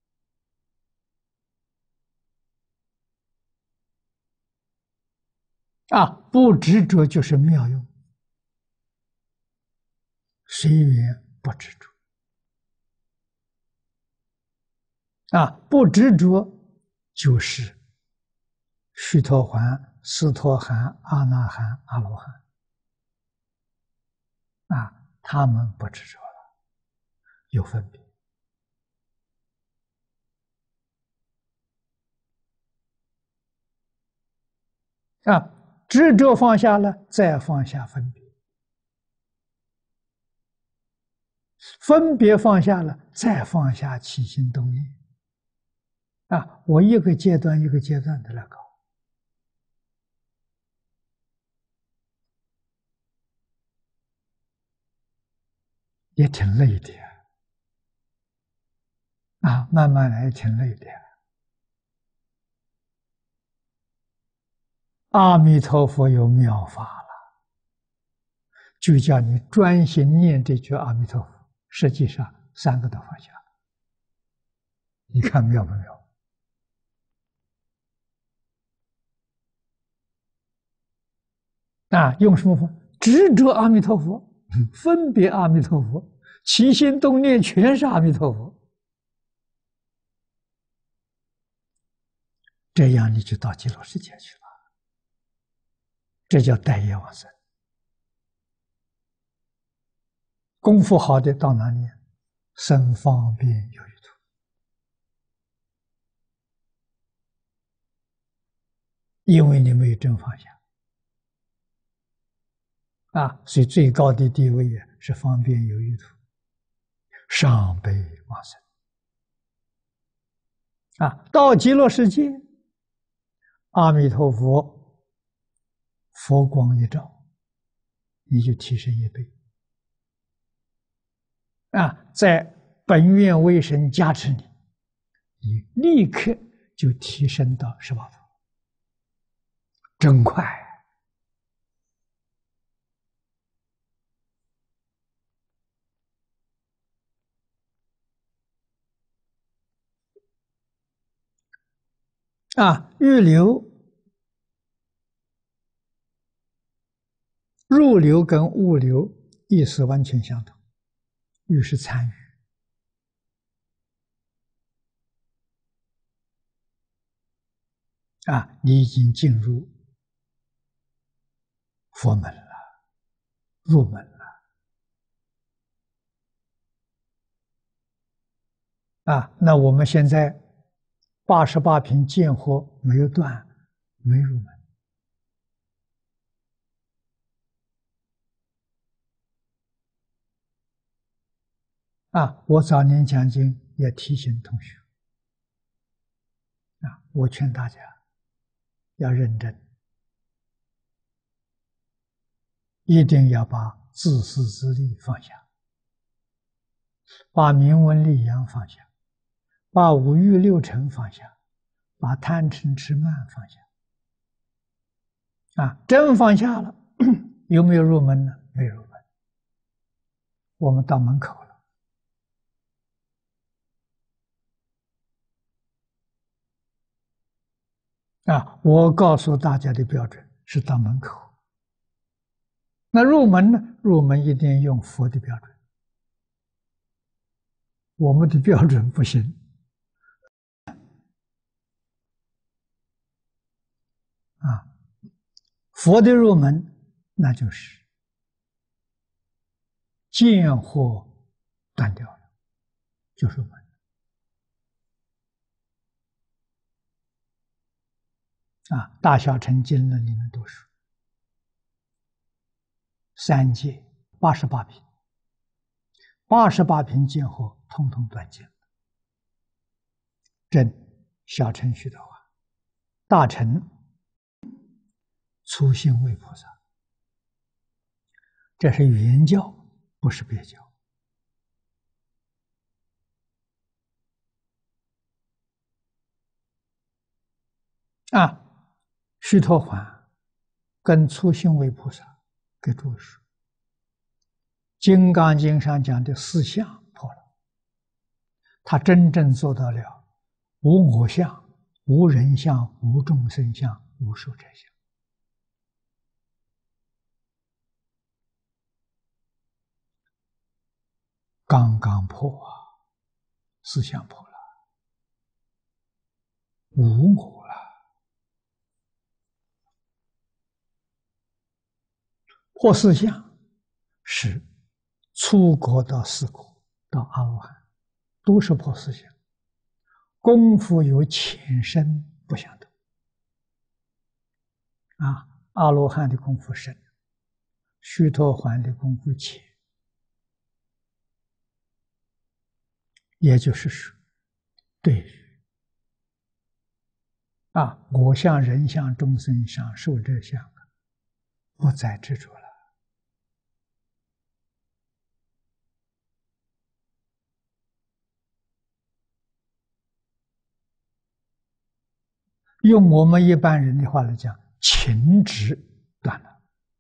不执着就是妙用，随缘不执着不执着就是须陀洹、斯陀含、阿那含、阿罗汉他们不执着了，有分别执着放下了，再放下分别，分别放下了，再放下起心动念我一个阶段一个阶段的来搞，也挺累的慢慢来挺累的阿弥陀佛有妙法了，就叫你专心念这句阿弥陀佛，实际上3个都放下，你看妙不妙？用什么佛？执着阿弥陀佛，分别阿弥陀佛，起心动念全是阿弥陀佛，这样你就到极乐世界去了，这叫带业往生。功夫好的到哪里？生方便有余土，因为你没有真放下所以最高的地位是方便有余土，上辈往生。到极乐世界，阿弥陀佛佛光一照，你就提升一倍。在本愿威神加持你，你立刻就提升到十八土，真快！预流、入流跟物流意思完全相同，预是参与。你已经进入佛门了，入门了。那我们现在88品见惑没有断，没入门。我早年讲经也提醒同学，我劝大家要认真，一定要把自私自利放下，把名闻利养放下，把五欲六尘放下，把贪嗔痴慢放下。真放下了，有没有入门呢？没入门，我们到门口了。我告诉大家的标准是到门口。那入门呢？入门一定用佛的标准，我们的标准不行。佛的入门，那就是见惑断掉了，就入门。大小乘经论里面都说三界88品，88品见惑通通断尽了。真小乘须陀洹，大乘初信位菩萨，这是原教，不是别教。须陀洹跟初信位菩萨给诸位说，《金刚经》上讲的四相破了，他真正做到了无我相、无人相、无众生相、无寿者相。刚刚破四相破了，无我了。破四相是出国到四国到阿罗汉，都是破四相，功夫有浅深不相同。阿罗汉的功夫深，须陀洹的功夫浅。也就是说，对于我相、人相、众生相、寿者相不再执着了。用我们一般人的话来讲，情执断了，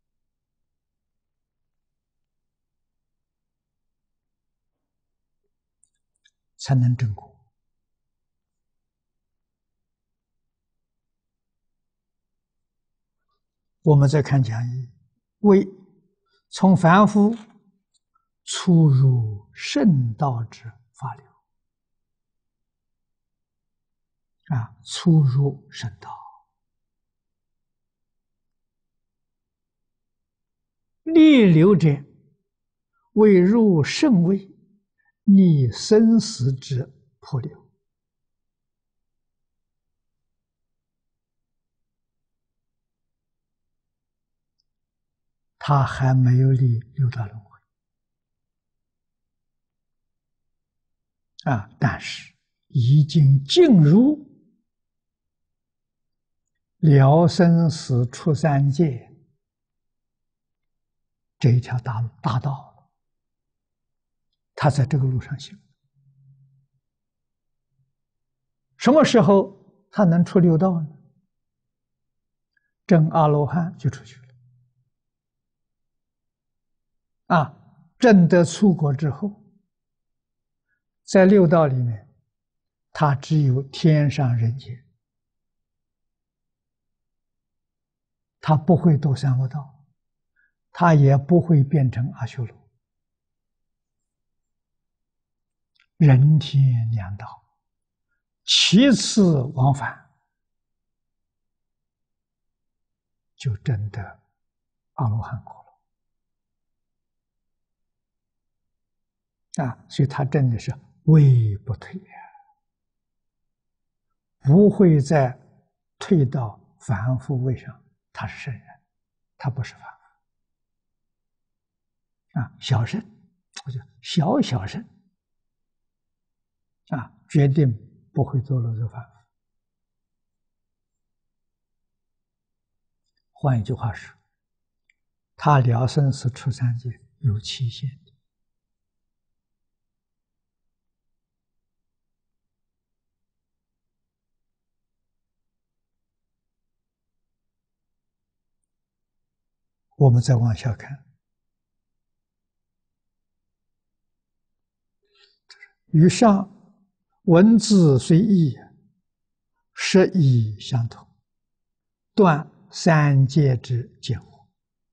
才能证果。我们再看讲义，为从凡夫出入圣道之法流。出入圣道，逆流者为入圣位，逆生死之破流。 他还没有离六道轮回但是已经进入了生死出三界这一条大道了，他在这个路上行。什么时候他能出六道呢？证阿罗汉就出去了。证得出国之后，在六道里面，他只有天上人间，他不会堕三恶道，他也不会变成阿修罗。人天两道，其次往返，就证得阿罗汉果了。所以他真的是位不退不会再退到凡夫位上。他是圣人，他不是凡夫小圣，我就小圣决定不会堕落这凡夫。换一句话说，他了生死出三界有期限的。我们再往下看，与上文字虽异，实义相同，断三界之见惑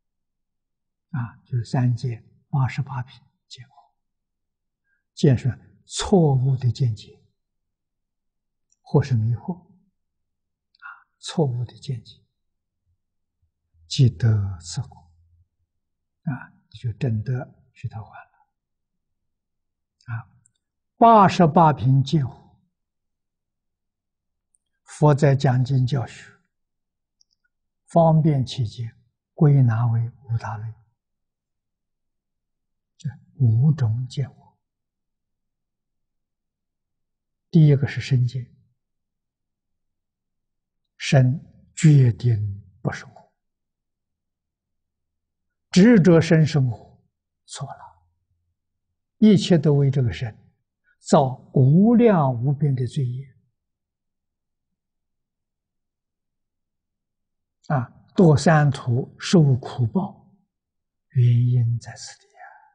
就是三界88品见惑，见是错误的见解，或是迷惑错误的见解，即得此果就证得须陀洹了88品见惑，佛在讲经教学，方便起见，归纳为5大类。这5种见惑，第一个是身见，身决定不生活，执着身生活，错了，一切都为这个身造无量无边的罪业堕三途受苦报，原因在此地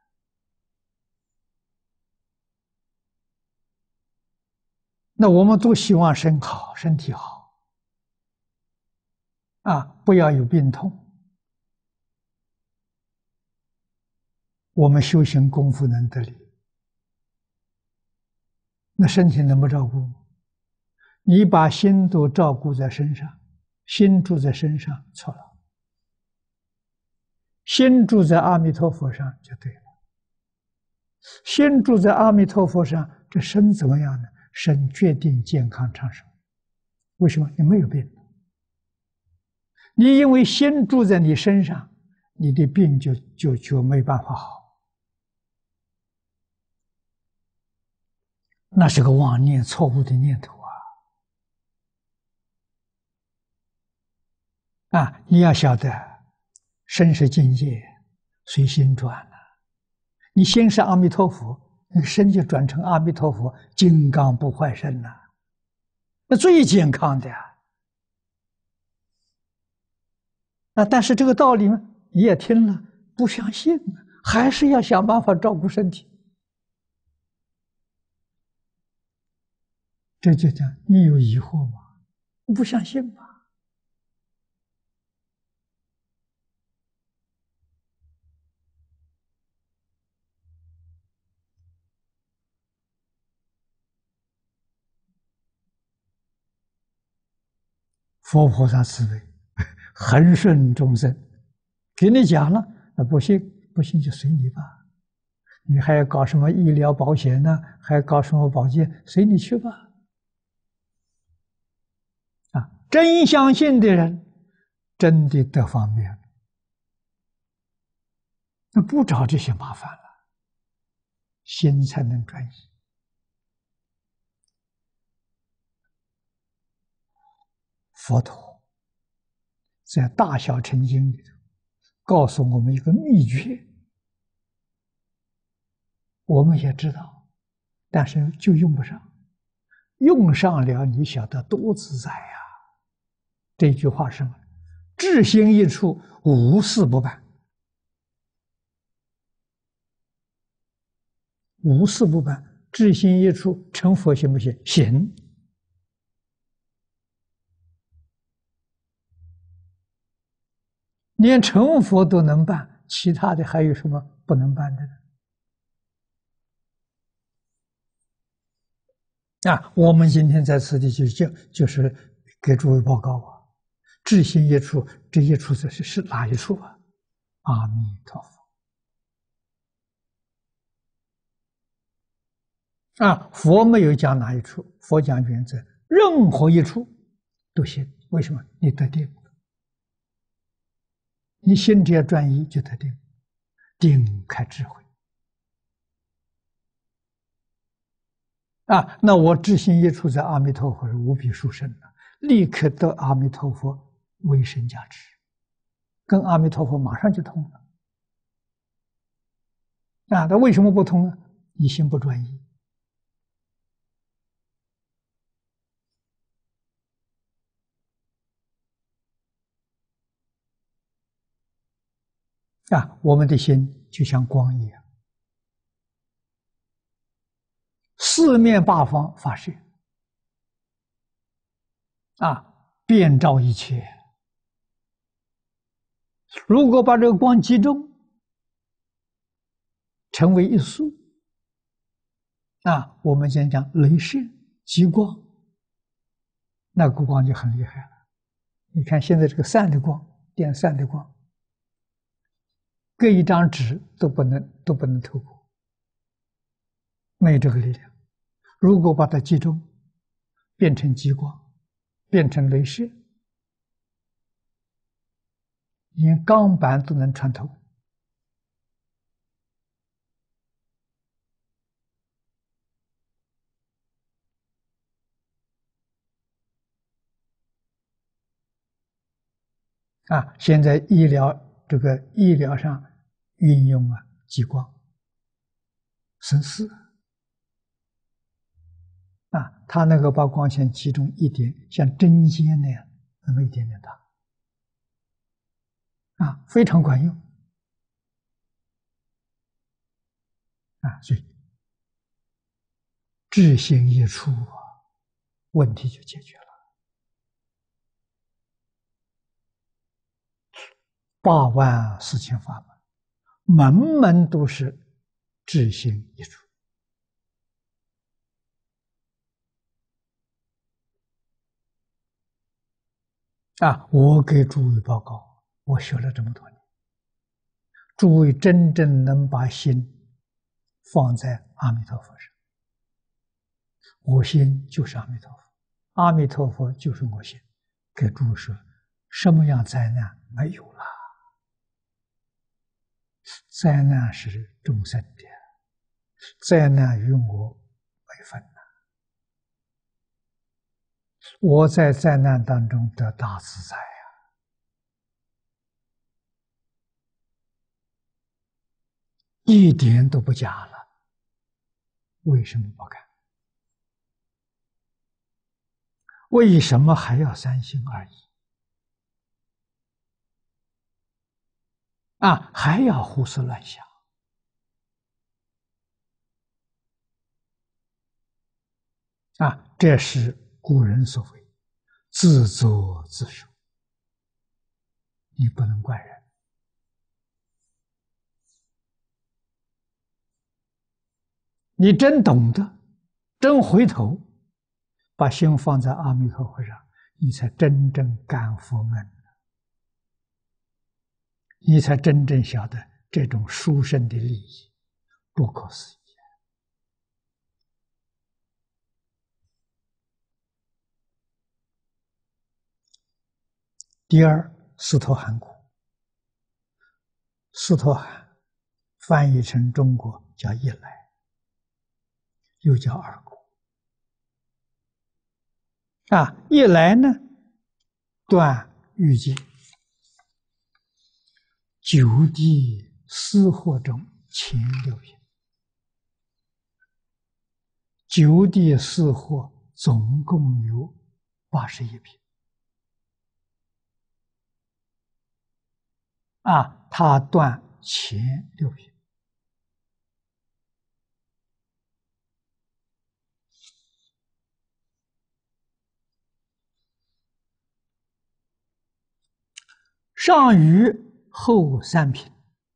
那我们都希望身好，身体好不要有病痛。我们修行功夫能得力，那身体能不照顾吗？你把心都照顾在身上，心住在身上，错了。心住在阿弥陀佛上就对了。心住在阿弥陀佛上，这身怎么样呢？身决定健康长寿。为什么？你没有病。你因为心住在你身上，你的病就没办法好。那是个妄念，错误的念头你要晓得，身是境界，随心转了。你心是阿弥陀佛，那个身就转成阿弥陀佛，金刚不坏身了，那最健康的但是这个道理你也听了，不相信还是要想办法照顾身体。这就讲你有疑惑吗？你不相信吗？佛菩萨慈悲，恒顺众生，给你讲了，不信就随你吧。你还要搞什么医疗保险呢？还要搞什么保健？随你去吧。真相信的人，真的得方便。 那不找这些麻烦了，心才能专一。佛陀在《大小乘经》里头告诉我们一个秘诀，我们也知道，但是就用不上。用上了，你晓得多自在呀！这句话是什么？至心一处，无事不办。无事不办，至心一处，成佛行不行？行。连成佛都能办，其他的还有什么不能办的呢？我们今天在此地就是给诸位报告啊，至心一处，这一处是哪一处啊？阿弥陀佛。佛没有讲哪一处，佛讲原则，任何一处都行。为什么？你得定，你心只要专一就得定，定开智慧。那我至心一处在阿弥陀佛是无比殊胜的，立刻得阿弥陀佛为身加持，跟阿弥陀佛马上就通了。那为什么不通呢？你心不专一。我们的心就像光一样，四面八方发射，遍照一切。如果把这个光集中，成为一束，我们先讲雷射、激光，那个光就很厉害了。你看现在这个散的光，电散的光，隔一张纸都不能透过，没有这个力量。如果把它集中，变成激光，变成雷射，连钢板都能穿透。现在医疗上运用激光、生死。它能够把光线集中一点，像针尖那样，那么一点点大，非常管用。所以至心一处问题就解决了。84000法门，门门都是至心一处。我给诸位报告，我学了这么多年，诸位真正能把心放在阿弥陀佛上，我心就是阿弥陀佛，阿弥陀佛就是我心。给诸位说，什么样灾难没有了？灾难是众生的，灾难与我没分了。我在灾难当中得大自在一点都不假了。为什么不敢？为什么还要三心二意？还要胡思乱想？这是古人所谓自作自受，你不能怪人。你真懂得，真回头，把心放在阿弥陀佛上，你才真正感佛恩，你才真正晓得这种殊胜的利益，不可思议。第二，斯陀含苦。斯陀含翻译成中国叫一来，又叫二果。一来呢，断欲界，九地四惑中前六品，九地四惑总共有81品。他断前六品。上余后三品。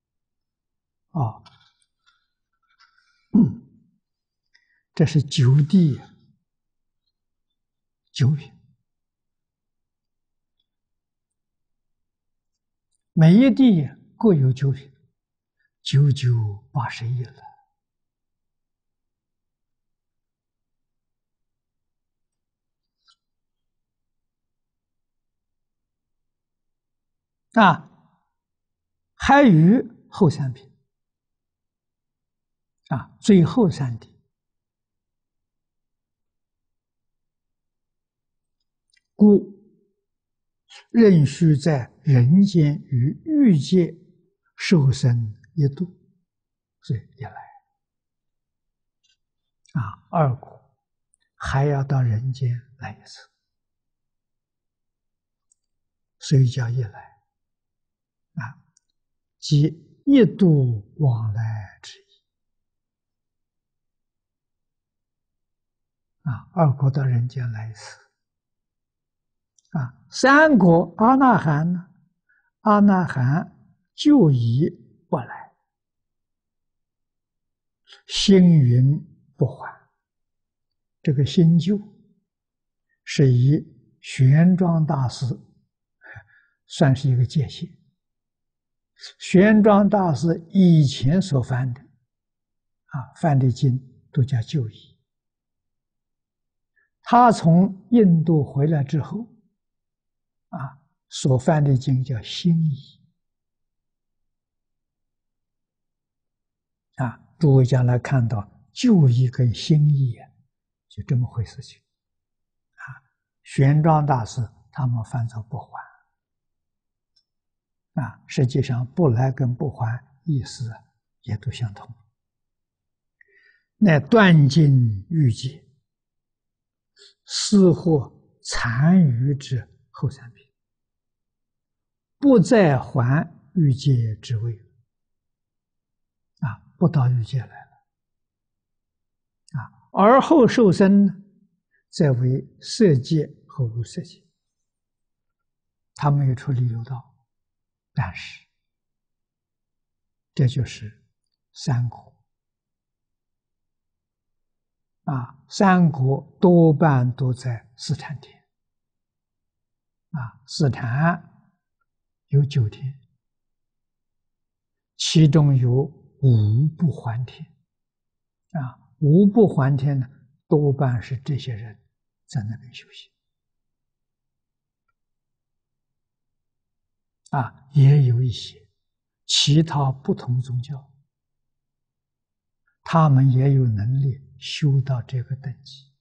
这是九地九品，每一地各有九品，9 9 81了。还余后三品，最后三地。故仍须在人间与欲界受生一度，所以一来。二果还要到人间来一次，所以叫一来。即一度往来之意。二果到人间来一次。三果阿那含呢？阿那含就已不来，星云不还。这个新旧是以玄奘大师算是一个界限。玄奘大师以前所翻的翻的经都叫旧译，他从印度回来之后所翻的经叫新译。诸位将来看到旧译跟新译就这么回事情。玄奘大师他们翻作不还。实际上不来跟不还意思也都相同。乃断尽欲界，四惑残余之后三品，不再还欲界之位。不到欲界来了。而后受生呢，则为色界和无色界。他没有出离六道，但是这就是三果。三果多半都在四禅天。四禅有9天，其中有5不还天。5不还天呢，多半是这些人在那边修行。也有一些其他不同宗教，他们也有能力修到这个等级。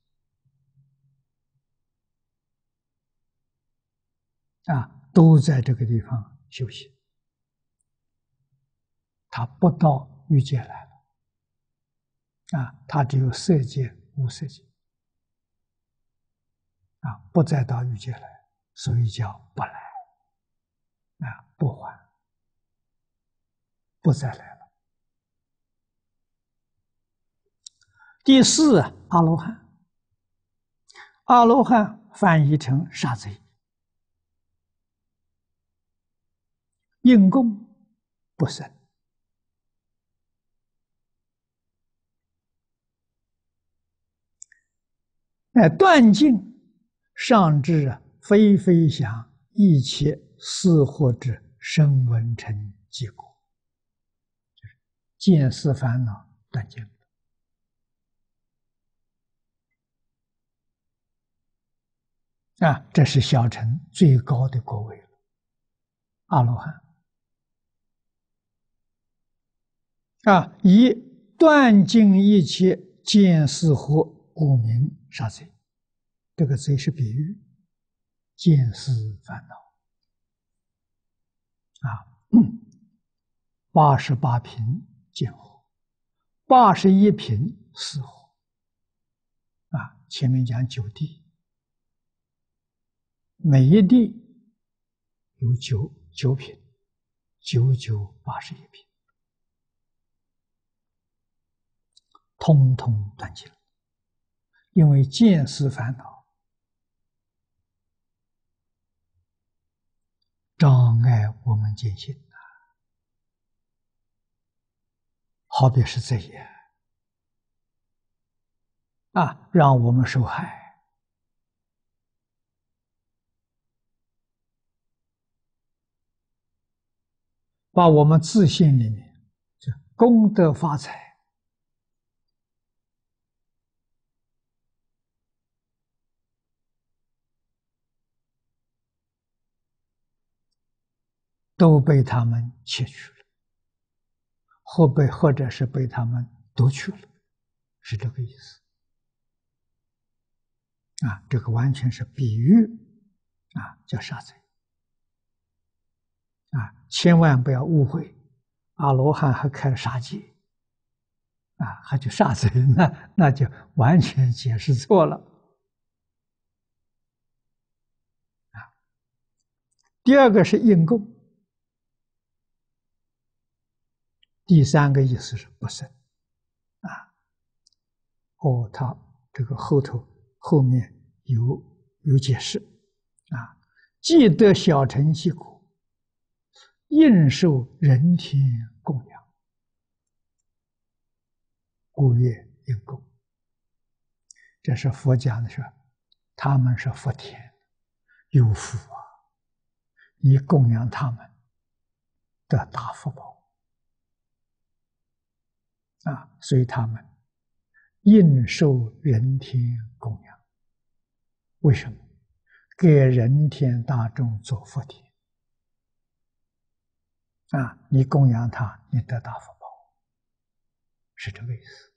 都在这个地方修行。他不到欲界来了。他只有色界、无色界。不再到欲界来，所以叫不来。不还，不再来了。第四，阿罗汉。阿罗汉翻译成杀贼，因供不生。断尽上至非非想一切四惑之声闻尘结果，就是见思烦恼断尽了。这是小乘最高的果位了，阿罗汉。 以断尽一切见思惑故名杀贼。这个贼是比喻见思烦恼88品见惑，81品思惑前面讲9地，每一地有九品，9981品，通通断尽了。因为见思烦恼障碍我们见性好比是贼也让我们受害，把我们自信里面就功德发财都被他们窃取了，或者是被他们夺去了，是这个意思这个完全是比喻叫杀贼千万不要误会，阿罗汉还开了杀戒还去杀贼，那就完全解释错了第二个是应供，第三个意思是不生他这个后面有解释既得小乘其果，应受人天供养，故曰应供。这是佛讲的，是他们是福田有福你供养他们得大福报所以他们应受人天供养。为什么？给人天大众做福田你供养他，你得大福报，是这个意思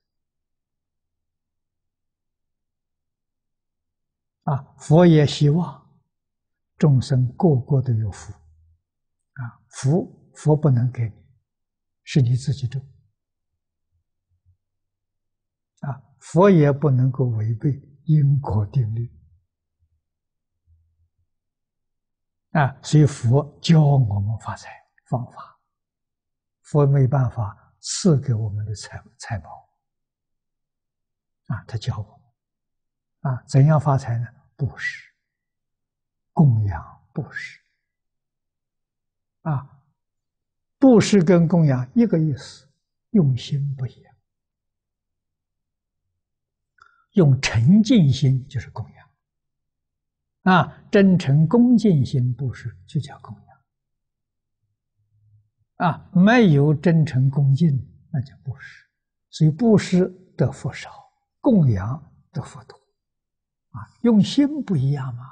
佛也希望众生个个都有福佛不能给你，是你自己种佛也不能够违背因果定律所以佛教我们发财方法，佛没办法赐给我们的财宝他教我们怎样发财呢？布施、供养、布施布施跟供养一个意思，用心不一样。用诚敬心就是供养真诚恭敬心布施就叫供养没有真诚恭敬那叫布施。所以布施得福少，供养得福多用心不一样嘛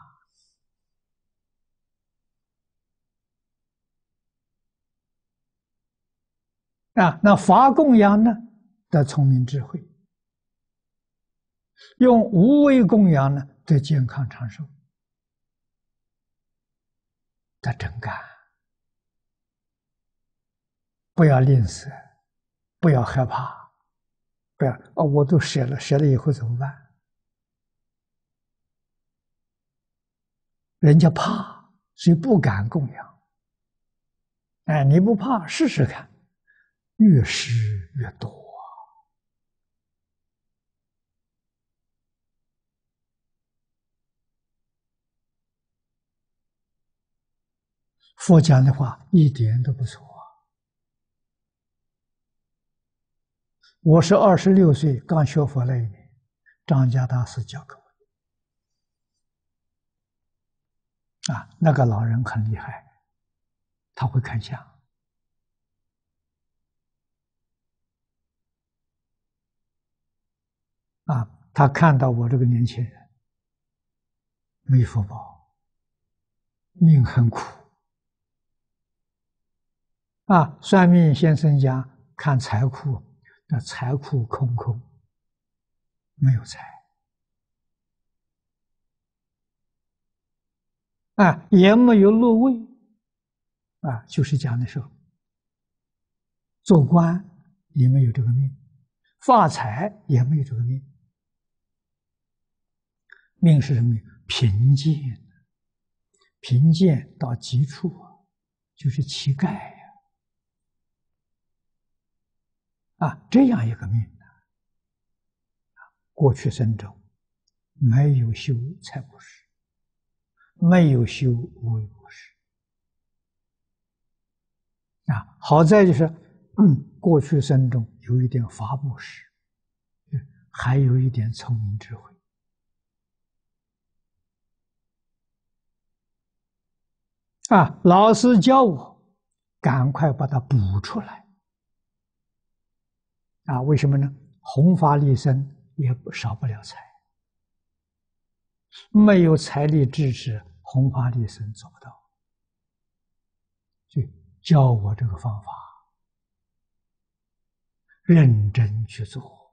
那法供养呢得聪明智慧，用无为供养呢得健康长寿，得真干，不要吝啬，不要害怕，不要我都舍了以后怎么办？人家怕，所以不敢供养你不怕试试看，越施越多佛讲的话一点都不错我是26岁刚学佛那一年，张家大师教给我那个老人很厉害，他会看相他看到我这个年轻人没福报，命很苦算命先生讲看财库，那财库空空，没有财啊，也没有禄位啊，就是讲的时候，做官也没有这个命，发财也没有这个命，命是什么命？贫贱，贫贱到极处就是乞丐啊，这样一个命呢，过去生中没有修财布施，没有修无为布施啊，好在就是过去生中有一点法布施，还有一点聪明智慧啊，老师教我赶快把它补出来啊，为什么呢？弘法利生也少不了财，没有财力支持，弘法利生做不到，就教我这个方法，认真去做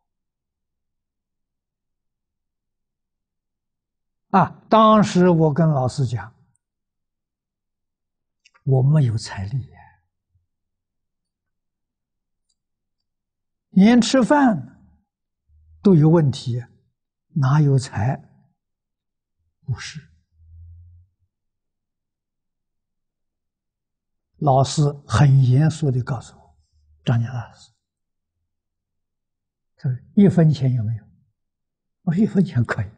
啊。当时我跟老师讲，我没有财力，连吃饭都有问题，哪有财布施？老师很严肃地告诉我，张家大师，他说1分钱有没有？我说1分钱可以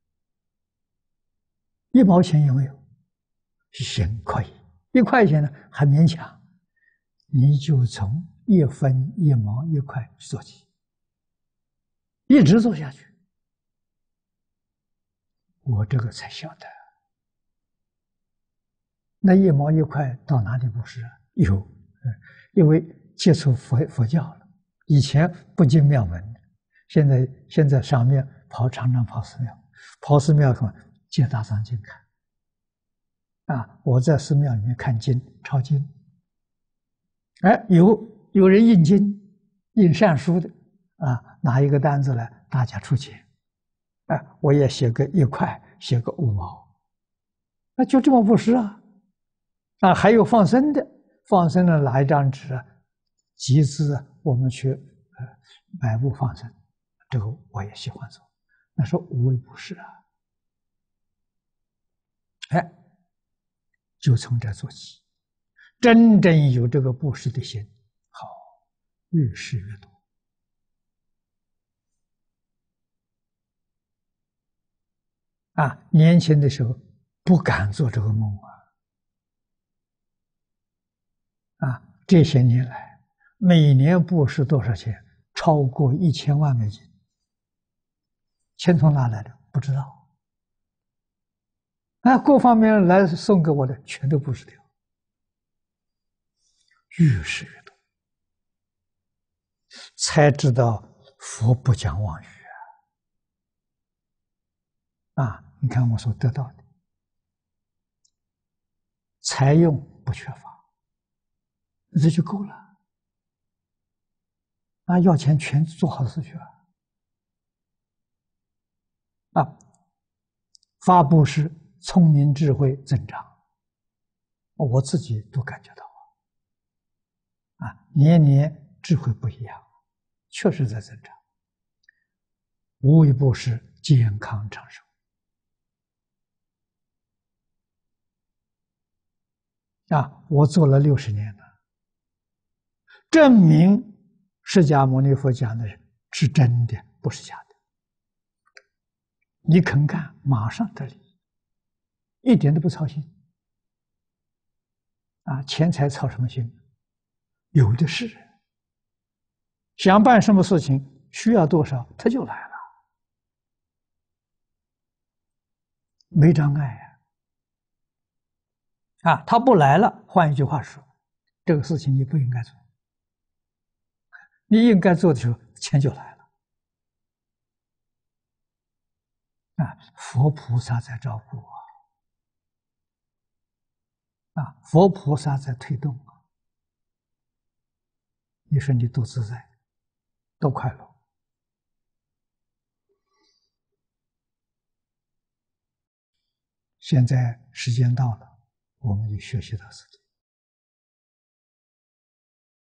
，1毛钱有没有？行，可以。1块钱呢还勉强，你就从1分、1毛、1块做起，一直做下去。我这个才晓得，那1毛1块到哪里布施啊？有，因为接触佛教了，以前不进庙门，现在上面常常跑寺庙，跑寺庙看借大藏经看。啊，我在寺庙里面看经抄经，哎，有人印经，印善书的，啊，拿一个单子来，大家出钱，啊，我也写个1块，写个5毛，那就这么布施啊，啊，还有放生的，放生的拿一张纸，集资我们去买物放生，这个我也喜欢做，那是无为布施啊，哎。就从这做起，真正有这个布施的心，好，越施越多。啊，年轻的时候不敢做这个梦啊，这些年来，每年布施多少钱？超过1000万美金，钱从哪来的？不知道。啊，各方面来送给我的，全都布施掉。越施越多，才知道佛不讲妄语啊！你看我所得到的，财用不缺乏，这就够了。啊，要钱全做好事去啊！发布施，聪明智慧增长，我自己都感觉到啊，年年智慧不一样，确实在增长。无为布施，健康长寿啊！我做了60年了，证明释迦牟尼佛讲的是真的，不是假的。你肯干，马上得利，一点都不操心啊！钱财操什么心？有的是，想办什么事情需要多少，他就来了，没障碍啊！他不来了，换一句话说，这个事情你不应该做，你应该做的时候，钱就来了啊！佛菩萨在照顾啊，佛菩萨在推动你说你多自在，多快乐。现在时间到了，我们就学习到这里。